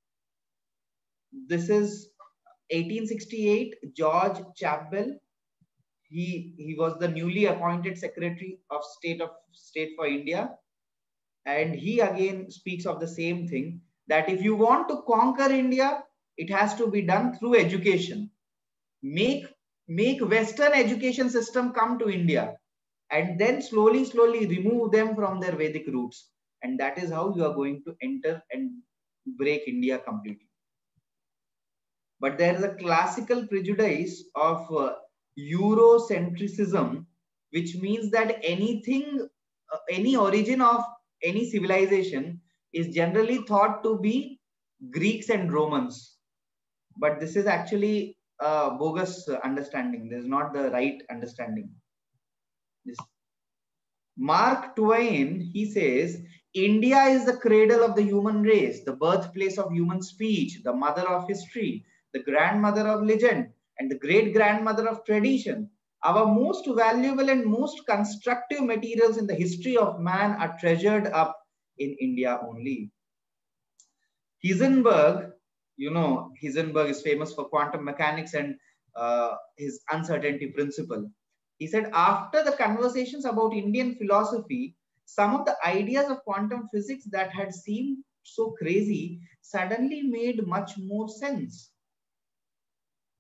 This is eighteen sixty-eight, George Chapbell. He, he was the newly appointed Secretary of State of State for India. And he again speaks of the same thing, that if you want to conquer India, it has to be done through education. Make, make Western education system come to India, and then slowly, slowly remove them from their Vedic roots. And that is how you are going to enter and break India completely. But there is a classical prejudice of uh, Eurocentrism, which means that anything, uh, any origin of any civilization is generally thought to be Greeks and Romans. But this is actually a bogus understanding. This is not the right understanding. This. Mark Twain, he says, India is the cradle of the human race, the birthplace of human speech, the mother of history, the grandmother of legend, and the great-grandmother of tradition. Our most valuable and most constructive materials in the history of man are treasured up in India only. Heisenberg, you know, Heisenberg is famous for quantum mechanics and uh, his uncertainty principle. He said, after the conversations about Indian philosophy, some of the ideas of quantum physics that had seemed so crazy suddenly made much more sense.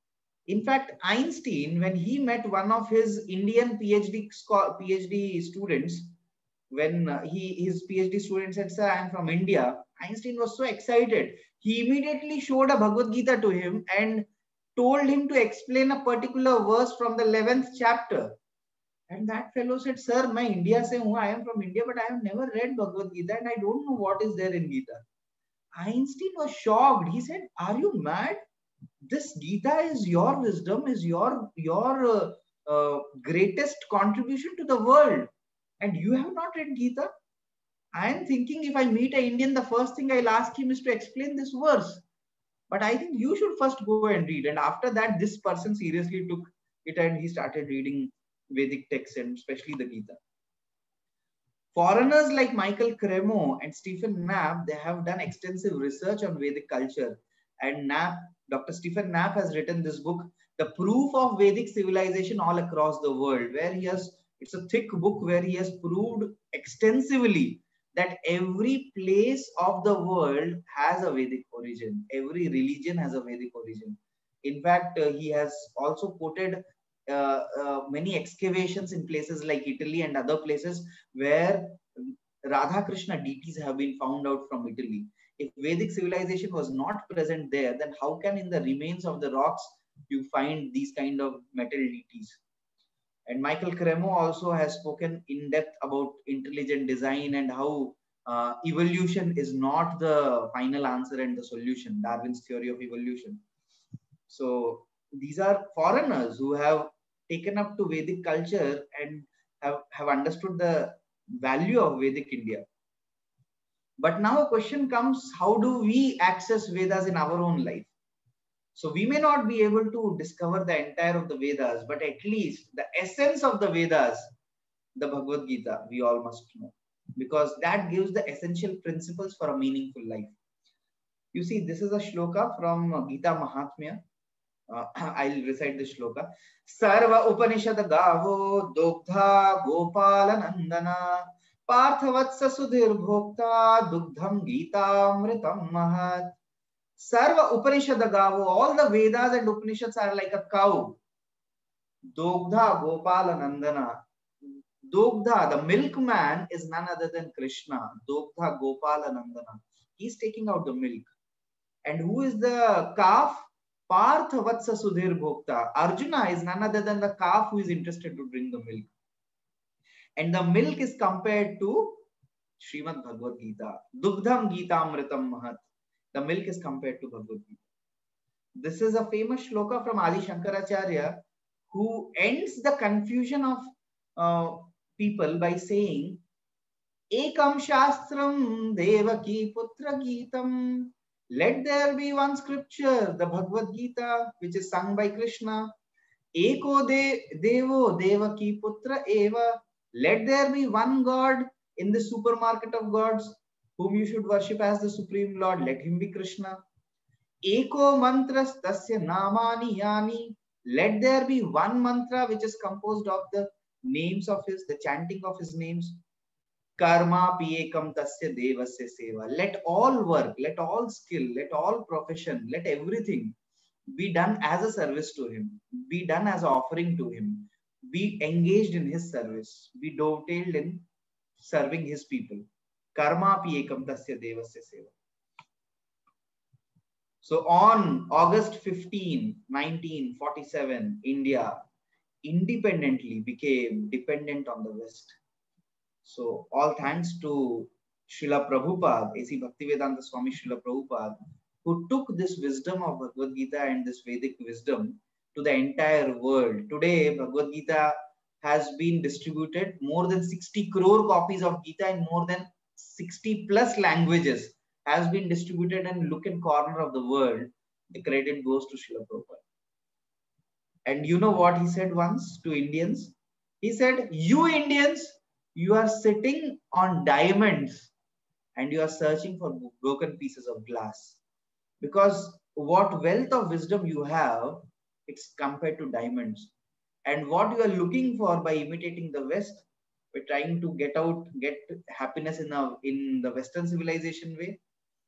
In fact, Einstein, when he met one of his Indian PhD PhD students, when uh, he his PhD student said, "Sir, I am from India," Einstein was so excited. He immediately showed a Bhagavad Gita to him and told him to explain a particular verse from the eleventh chapter. And that fellow said, "Sir, मैं India से हूँ, I am from India, but I have never read Bhagavad Gita and I don't know what is there in Gita." Einstein was shocked. He said, "Are you mad? This Gita is your wisdom, is your your uh, uh, greatest contribution to the world, and you have not read Gita." I am thinking if I meet an Indian, the first thing I'll ask him is to explain this verse. But I think you should first go and read. And after that, this person seriously took it and he started reading Vedic texts and especially the Gita. Foreigners like Michael Cremo and Stephen Knapp, they have done extensive research on Vedic culture. And Knapp, Doctor Stephen Knapp has written this book, The Proof of Vedic Civilization All Across the World, where he has, it's a thick book where he has proved extensively that every place of the world has a Vedic origin. Every religion has a Vedic origin. In fact, uh, he has also quoted uh, uh, many excavations in places like Italy and other places where Radha Krishna deities have been found out from Italy. If Vedic civilization was not present there, then how can in the remains of the rocks you find these kind of metal deities? And Michael Cremo also has spoken in depth about intelligent design and how uh, evolution is not the final answer and the solution, Darwin's theory of evolution. So these are foreigners who have taken up to Vedic culture and have, have understood the value of Vedic India. But now a question comes, how do we access Vedas in our own life? So we may not be able to discover the entire of the Vedas, but at least the essence of the Vedas, the Bhagavad Gita, we all must know, because that gives the essential principles for a meaningful life. You see, this is a shloka from Gita Mahatmya. Uh, I'll recite the shloka. Sarva Upanishad Gavo Dogdha Gopala Nandana Parthavatsa Sudhir Bhokta Dugdham Gita Amritam Mahat. Sarva Upanishad Gavo, all the Vedas and Upanishads are like a cow. Dogdha Gopala Nandana. Dogdha, the milkman, is none other than Krishna. Dogdha Gopala Nandana. He's taking out the milk. And who is the calf? Partha Vatsa Sudhir Bhokta. Arjuna is none other than the calf who is interested to drink the milk. And the milk is compared to Srimad Bhagavad Gita. Dugdham Gita Amritam Mahat. The milk is compared to Bhagavad Gita. This is a famous shloka from Adi Shankaracharya, who ends the confusion of uh, people by saying, Ekam Shastram Devaki Putra Geetam. Let there be one scripture, the Bhagavad Gita, which is sung by Krishna. Eko de Devo Devaki Putra Eva. Let there be one God in the supermarket of gods, whom you should worship as the Supreme Lord. Let him be Krishna. Eko mantras tasya namani yani. Let there be one mantra which is composed of the names of his, the chanting of his names. Karma piyekam tasya devasya seva. Let all work, let all skill, let all profession, let everything be done as a service to him, be done as an offering to him, be engaged in his service, be dovetailed in serving his people. Karma piyekam tasya devasya seva. So on August fifteenth, nineteen forty-seven, India independently became dependent on the West. So all thanks to Srila Prabhupada, A C Bhaktivedanta Swami Srila Prabhupada, who took this wisdom of Bhagavad Gita and this Vedic wisdom to the entire world. Today, Bhagavad Gita has been distributed more than sixty crore copies of Gita in more than sixty plus languages has been distributed in nook and corner of the world. The credit goes to Srila Prabhupada. And you know what he said once to Indians? He said, you Indians, you are sitting on diamonds and you are searching for broken pieces of glass. Because what wealth of wisdom you have, it's compared to diamonds. And what you are looking for by imitating the West, we're trying to get out, get happiness in, a, in the Western civilization way.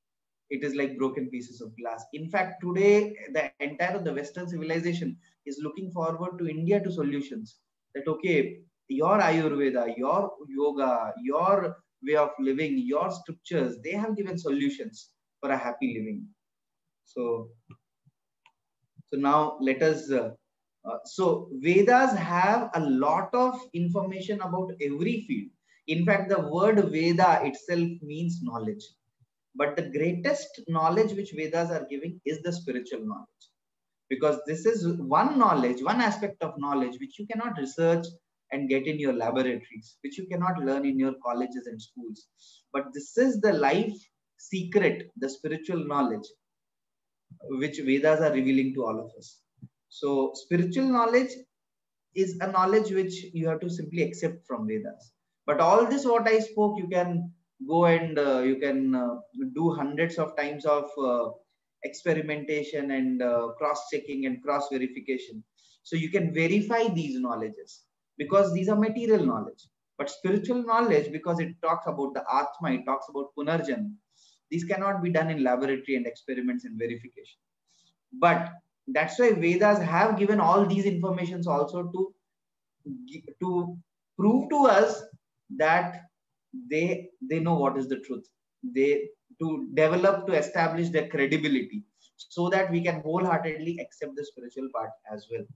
it is like broken pieces of glass. In fact, today, the entire of the Western civilization is looking forward to India to solutions. That, okay, your Ayurveda, your yoga, your way of living, your scriptures, they have given solutions for a happy living. So, so now let us, uh, uh, so Vedas have a lot of information about every field. In fact, the word Veda itself means knowledge. But the greatest knowledge which Vedas are giving is the spiritual knowledge. Because this is one knowledge, one aspect of knowledge which you cannot research and get in your laboratories, which you cannot learn in your colleges and schools. But this is the life secret, the spiritual knowledge, which Vedas are revealing to all of us. So spiritual knowledge is a knowledge which you have to simply accept from Vedas. But all this what I spoke, you can go and uh, you can uh, do hundreds of times of uh, experimentation and uh, cross-checking and cross-verification. So you can verify these knowledges because these are material knowledge. But spiritual knowledge, because it talks about the Atma, it talks about Punarjan, these cannot be done in laboratory and experiments and verification. But that's why Vedas have given all these informations also to, to prove to us that they, they know what is the truth. They to develop, to establish their credibility so that we can wholeheartedly accept the spiritual part as well.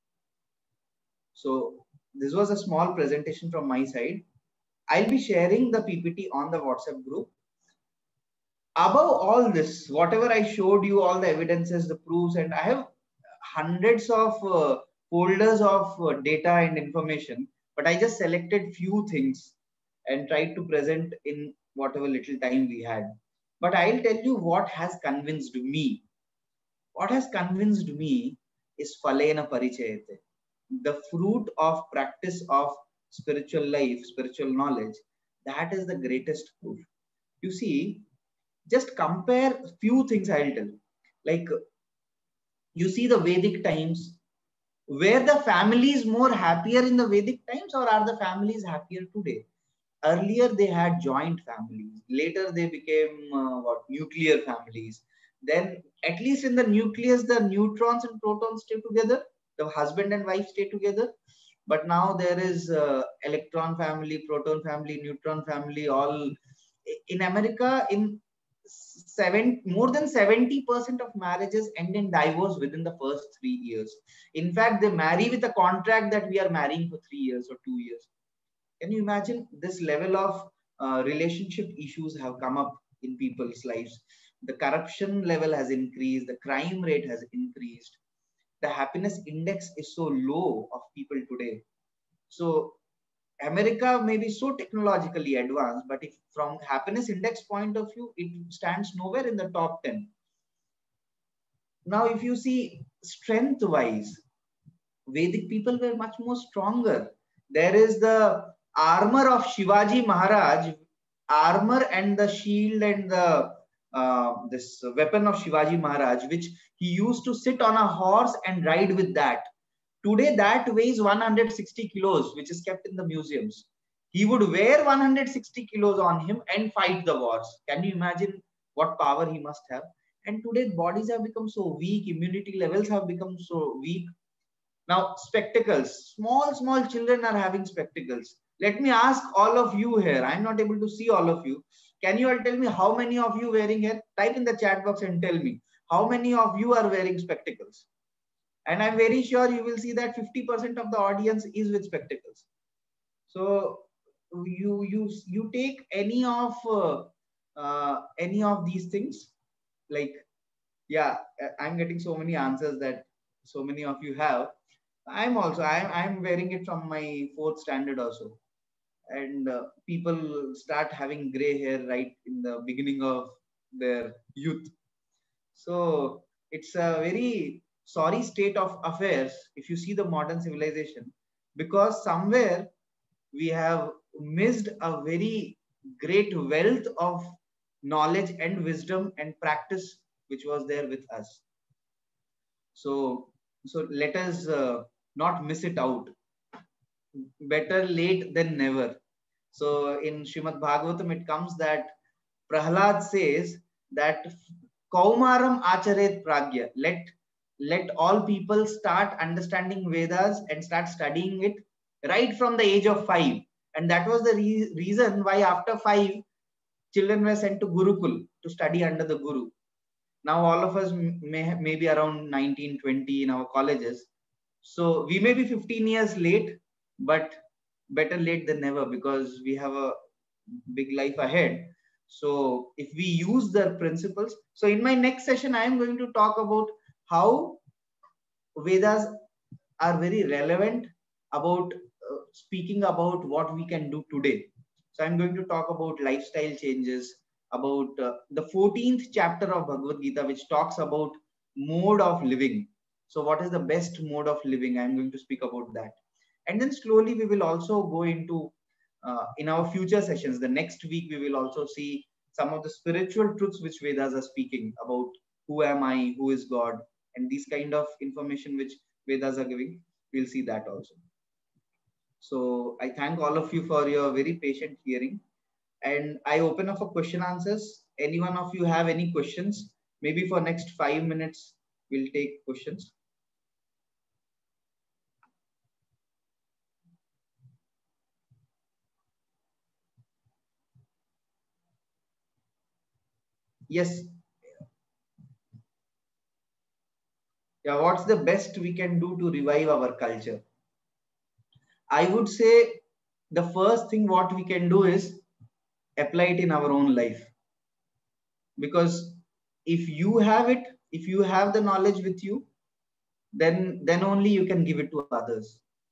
So this was a small presentation from my side. I'll be sharing the P P T on the WhatsApp group. Above all this, whatever I showed you, all the evidences, the proofs, and I have hundreds of uh, folders of uh, data and information, but I just selected few things and tried to present in whatever little time we had. But I'll tell you what has convinced me. What has convinced me is Phalena Parichayate. The fruit of practice of spiritual life, spiritual knowledge, that is the greatest proof. You see, just compare few things I'll tell. Like, you see the Vedic times, were the families more happier in the Vedic times or are the families happier today? Earlier, they had joint families. Later, they became uh, what nuclear families. Then, at least in the nucleus, the neutrons and protons stay together. The husband and wife stay together. But now there is uh, electron family, proton family, neutron family. All in America, in seven more than seventy percent of marriages end in divorce within the first three years. In fact, they marry with a contract that we are marrying for three years or two years. Can you imagine this level of uh, relationship issues have come up in people's lives? The corruption level has increased, the crime rate has increased, the happiness index is so low of people today. So America may be so technologically advanced, but if from happiness index point of view, it stands nowhere in the top ten. Now, if you see strength wise, Vedic people were much more stronger. There is the armor of Shivaji Maharaj, armor and the shield and the uh, this weapon of Shivaji Maharaj, which he used to sit on a horse and ride with that. Today, that weighs one hundred sixty kilos, which is kept in the museums. He would wear one hundred sixty kilos on him and fight the wars. Can you imagine what power he must have? And today, bodies have become so weak, immunity levels have become so weak. Now, spectacles, small, small children are having spectacles. Let me ask all of you here. I'm not able to see all of you. Can you all tell me how many of you wearing here? Type in the chat box and tell me how many of you are wearing spectacles. And I'm very sure you will see that fifty percent of the audience is with spectacles. So you you you take any of uh, uh, any of these things, like, yeah, I'm getting so many answers that so many of you have. I'm also I'm I'm wearing it from my fourth standard also, and uh, people start having gray hair right in the beginning of their youth. So it's a very sorry state of affairs if you see the modern civilization, because somewhere we have missed a very great wealth of knowledge and wisdom and practice which was there with us. So, so let us uh, not miss it out. Better late than never. So in Srimad Bhagavatam, it comes that Prahlad says that Kaumaram Acharet Pragya. Let, let all people start understanding Vedas and start studying it right from the age of five. And that was the re reason why after five, children were sent to Gurukul to study under the Guru. Now all of us may, may be around nineteen, twenty in our colleges. So we may be fifteen years late, but better late than never, because we have a big life ahead. So if we use the principles, so in my next session, I am going to talk about how Vedas are very relevant about uh, speaking about what we can do today. So I'm going to talk about lifestyle changes, about uh, the fourteenth chapter of Bhagavad Gita, which talks about mode of living. So what is the best mode of living? I'm going to speak about that. And then slowly we will also go into Uh, in our future sessions, the next week, we will also see some of the spiritual truths which Vedas are speaking about. Who am I? Who is God? And these kind of information which Vedas are giving, we'll see that also. So I thank all of you for your very patient hearing. And I open up for question answers. Any one of you have any questions? Maybe for next five minutes, we'll take questions. Yes. Yeah, what's the best we can do to revive our culture? I would say the first thing what we can do is apply it in our own life. Because if you have it, if you have the knowledge with you, then then only you can give it to others.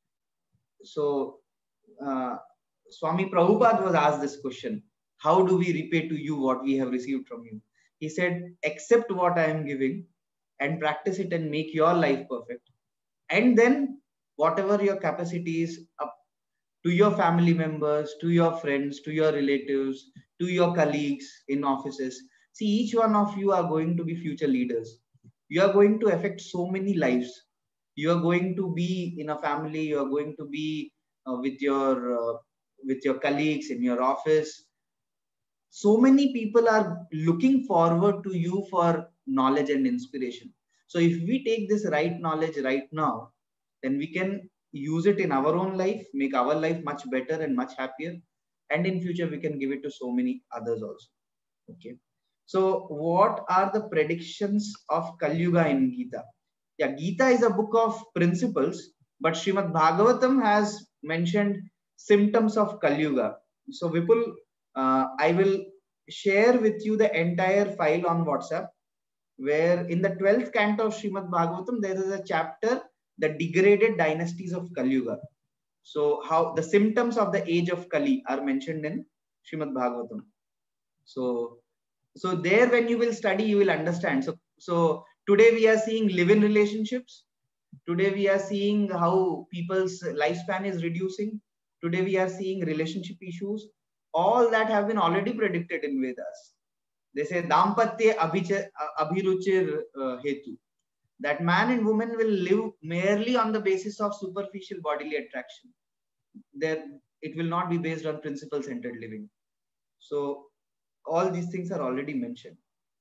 So uh, Swami Prabhupada was asked this question: how do we repay to you what we have received from you? He said, accept what I am giving and practice it and make your life perfect. And then whatever your capacity is, up to your family members, to your friends, to your relatives, to your colleagues in offices. See, each one of you are going to be future leaders. You are going to affect so many lives. You are going to be in a family. You are going to be uh, with your uh, with your colleagues in your office. So many people are looking forward to you for knowledge and inspiration. So if we take this right knowledge right now, then we can use it in our own life, make our life much better and much happier. And in future, we can give it to so many others also. Okay. So what are the predictions of Kali Yuga in Gita? Yeah, Gita is a book of principles, but Srimad Bhagavatam has mentioned symptoms of Kali Yuga. So Vipul, uh, I will share with you the entire file on WhatsApp, where in the twelfth canto of Srimad Bhagavatam, there is a chapter, the degraded dynasties of Kali Yuga. So how the symptoms of the age of Kali are mentioned in Srimad Bhagavatam. So, so there when you will study, you will understand. So, so today we are seeing live-in relationships. Today we are seeing how people's lifespan is reducing. Today we are seeing relationship issues. All that have been already predicted in Vedas. They say Dampatya Abhiruchir Hetu. That man and woman will live merely on the basis of superficial bodily attraction. There, it will not be based on principle-centered living. So all these things are already mentioned.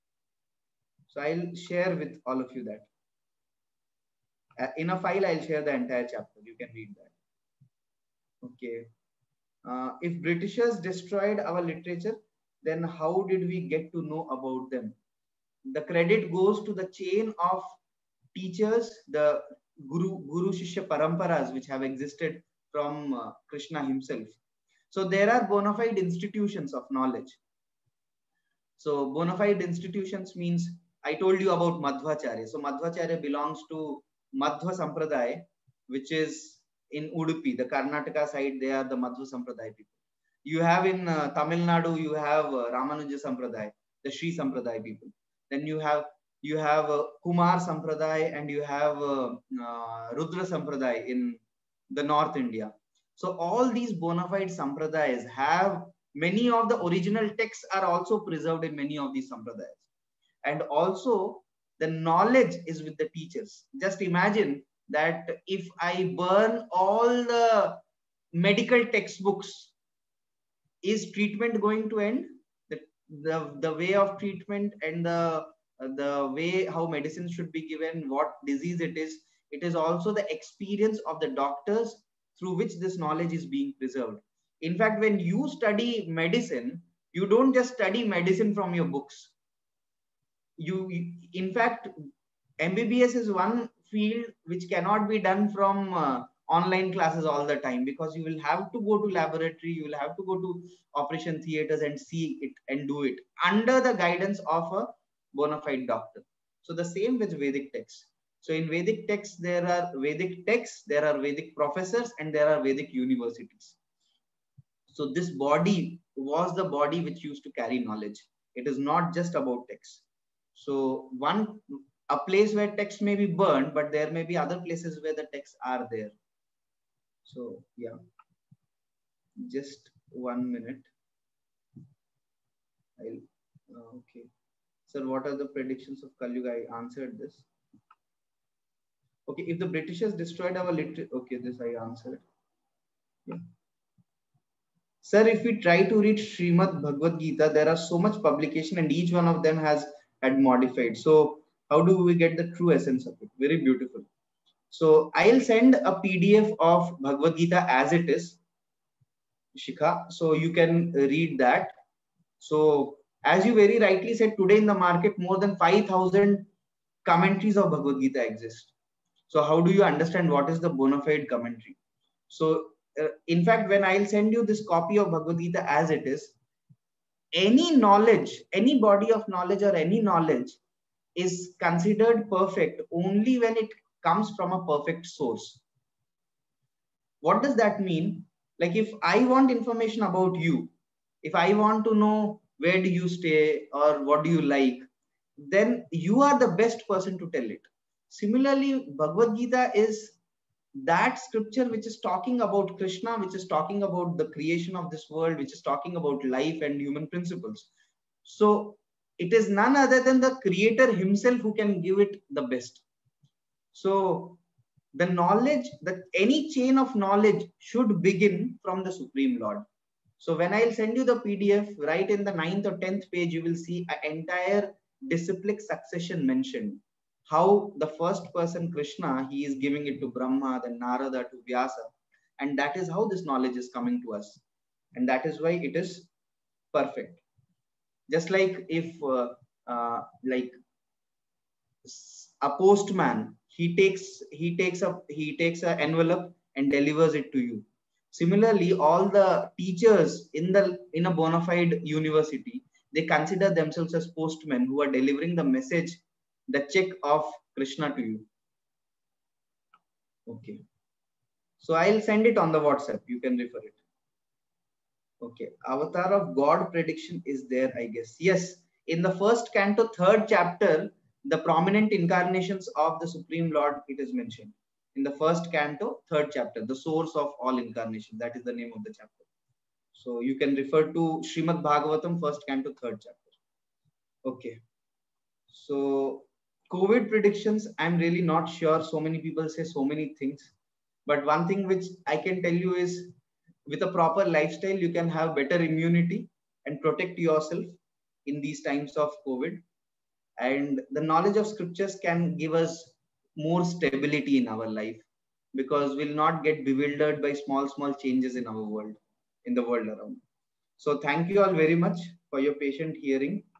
So I'll share with all of you that. Uh, in a file, I'll share the entire chapter. You can read that. Okay. Uh, if Britishers destroyed our literature, then how did we get to know about them? The credit goes to the chain of teachers, the Guru, Guru Shishya Paramparas, which have existed from uh, Krishna himself. So there are bona fide institutions of knowledge. So bona fide institutions means, I told you about Madhvacharya. So Madhvacharya belongs to Madhva Sampradaya, which is in Udupi, the Karnataka side. They are the Madhva Sampradaya people. You have in uh, Tamil Nadu, you have uh, Ramanuja Sampradaya, the Sri Sampradaya people. Then you have you have uh, Kumar Sampradaya and you have uh, uh, Rudra Sampradaya in the North India. So all these bona fide Sampradayas have many of the original texts are also preserved in many of these Sampradayas. And also the knowledge is with the teachers. Just imagine that if I burn all the medical textbooks, is treatment going to end? The, the, the way of treatment and the, the way how medicine should be given, what disease it is. It is also the experience of the doctors through which this knowledge is being preserved. In fact, when you study medicine, you don't just study medicine from your books. You, in fact, M B B S is one field which cannot be done from uh, online classes all the time, because you will have to go to laboratory, you will have to go to operation theaters and see it and do it under the guidance of a bona fide doctor. So the same with Vedic texts. So in Vedic texts, there are Vedic texts, there are Vedic professors, and there are Vedic universities. So this body was the body which used to carry knowledge. It is not just about text. So one, a place where texts may be burned, but there may be other places where the texts are there. So yeah, just one minute. I'll, okay. Sir, what are the predictions of Kali Yuga? I answered this. Okay, if the Britishers destroyed our literature, okay, this I answered. Yeah. Sir, if we try to read Srimad Bhagavad Gita, there are so much publication and each one of them has had modified. So how do we get the true essence of it? Very beautiful. So I'll send a P D F of Bhagavad Gita as it is, Shikha, so you can read that. So as you very rightly said, today in the market, more than five thousand commentaries of Bhagavad Gita exist. So how do you understand what is the bona fide commentary? So uh, in fact, when I'll send you this copy of Bhagavad Gita as it is, any knowledge, any body of knowledge or any knowledge is considered perfect only when it comes from a perfect source. What does that mean? Like if I want information about you, if I want to know where do you stay or what do you like, then you are the best person to tell it. Similarly, Bhagavad Gita is that scripture which is talking about Krishna, which is talking about the creation of this world, which is talking about life and human principles. So it is none other than the creator himself who can give it the best. So the knowledge, that any chain of knowledge should begin from the Supreme Lord. So when I'll send you the P D F, right in the ninth or tenth page, you will see an entire disciplic succession mentioned. How the first person, Krishna, he is giving it to Brahma, then Narada to Vyasa. And that is how this knowledge is coming to us. And that is why it is perfect. Just like if, uh, uh, like a postman, he takes, he takes a, he takes an envelope and delivers it to you. Similarly, all the teachers in the, in a bona fide university, they consider themselves as postmen who are delivering the message, the check of Krishna to you. Okay. So I'll send it on the WhatsApp. You can refer it. Okay. Avatar of God prediction is there, I guess. Yes. In the first canto, third chapter, the prominent incarnations of the Supreme Lord, it is mentioned. In the first canto, third chapter, the source of all incarnation. That is the name of the chapter. So you can refer to Srimad Bhagavatam, first canto, third chapter. Okay. So COVID predictions, I'm really not sure. So many people say so many things. But one thing which I can tell you is, with a proper lifestyle, you can have better immunity and protect yourself in these times of COVID. And the knowledge of scriptures can give us more stability in our life, because we'll not get bewildered by small, small changes in our world, in the world around. So thank you all very much for your patient hearing.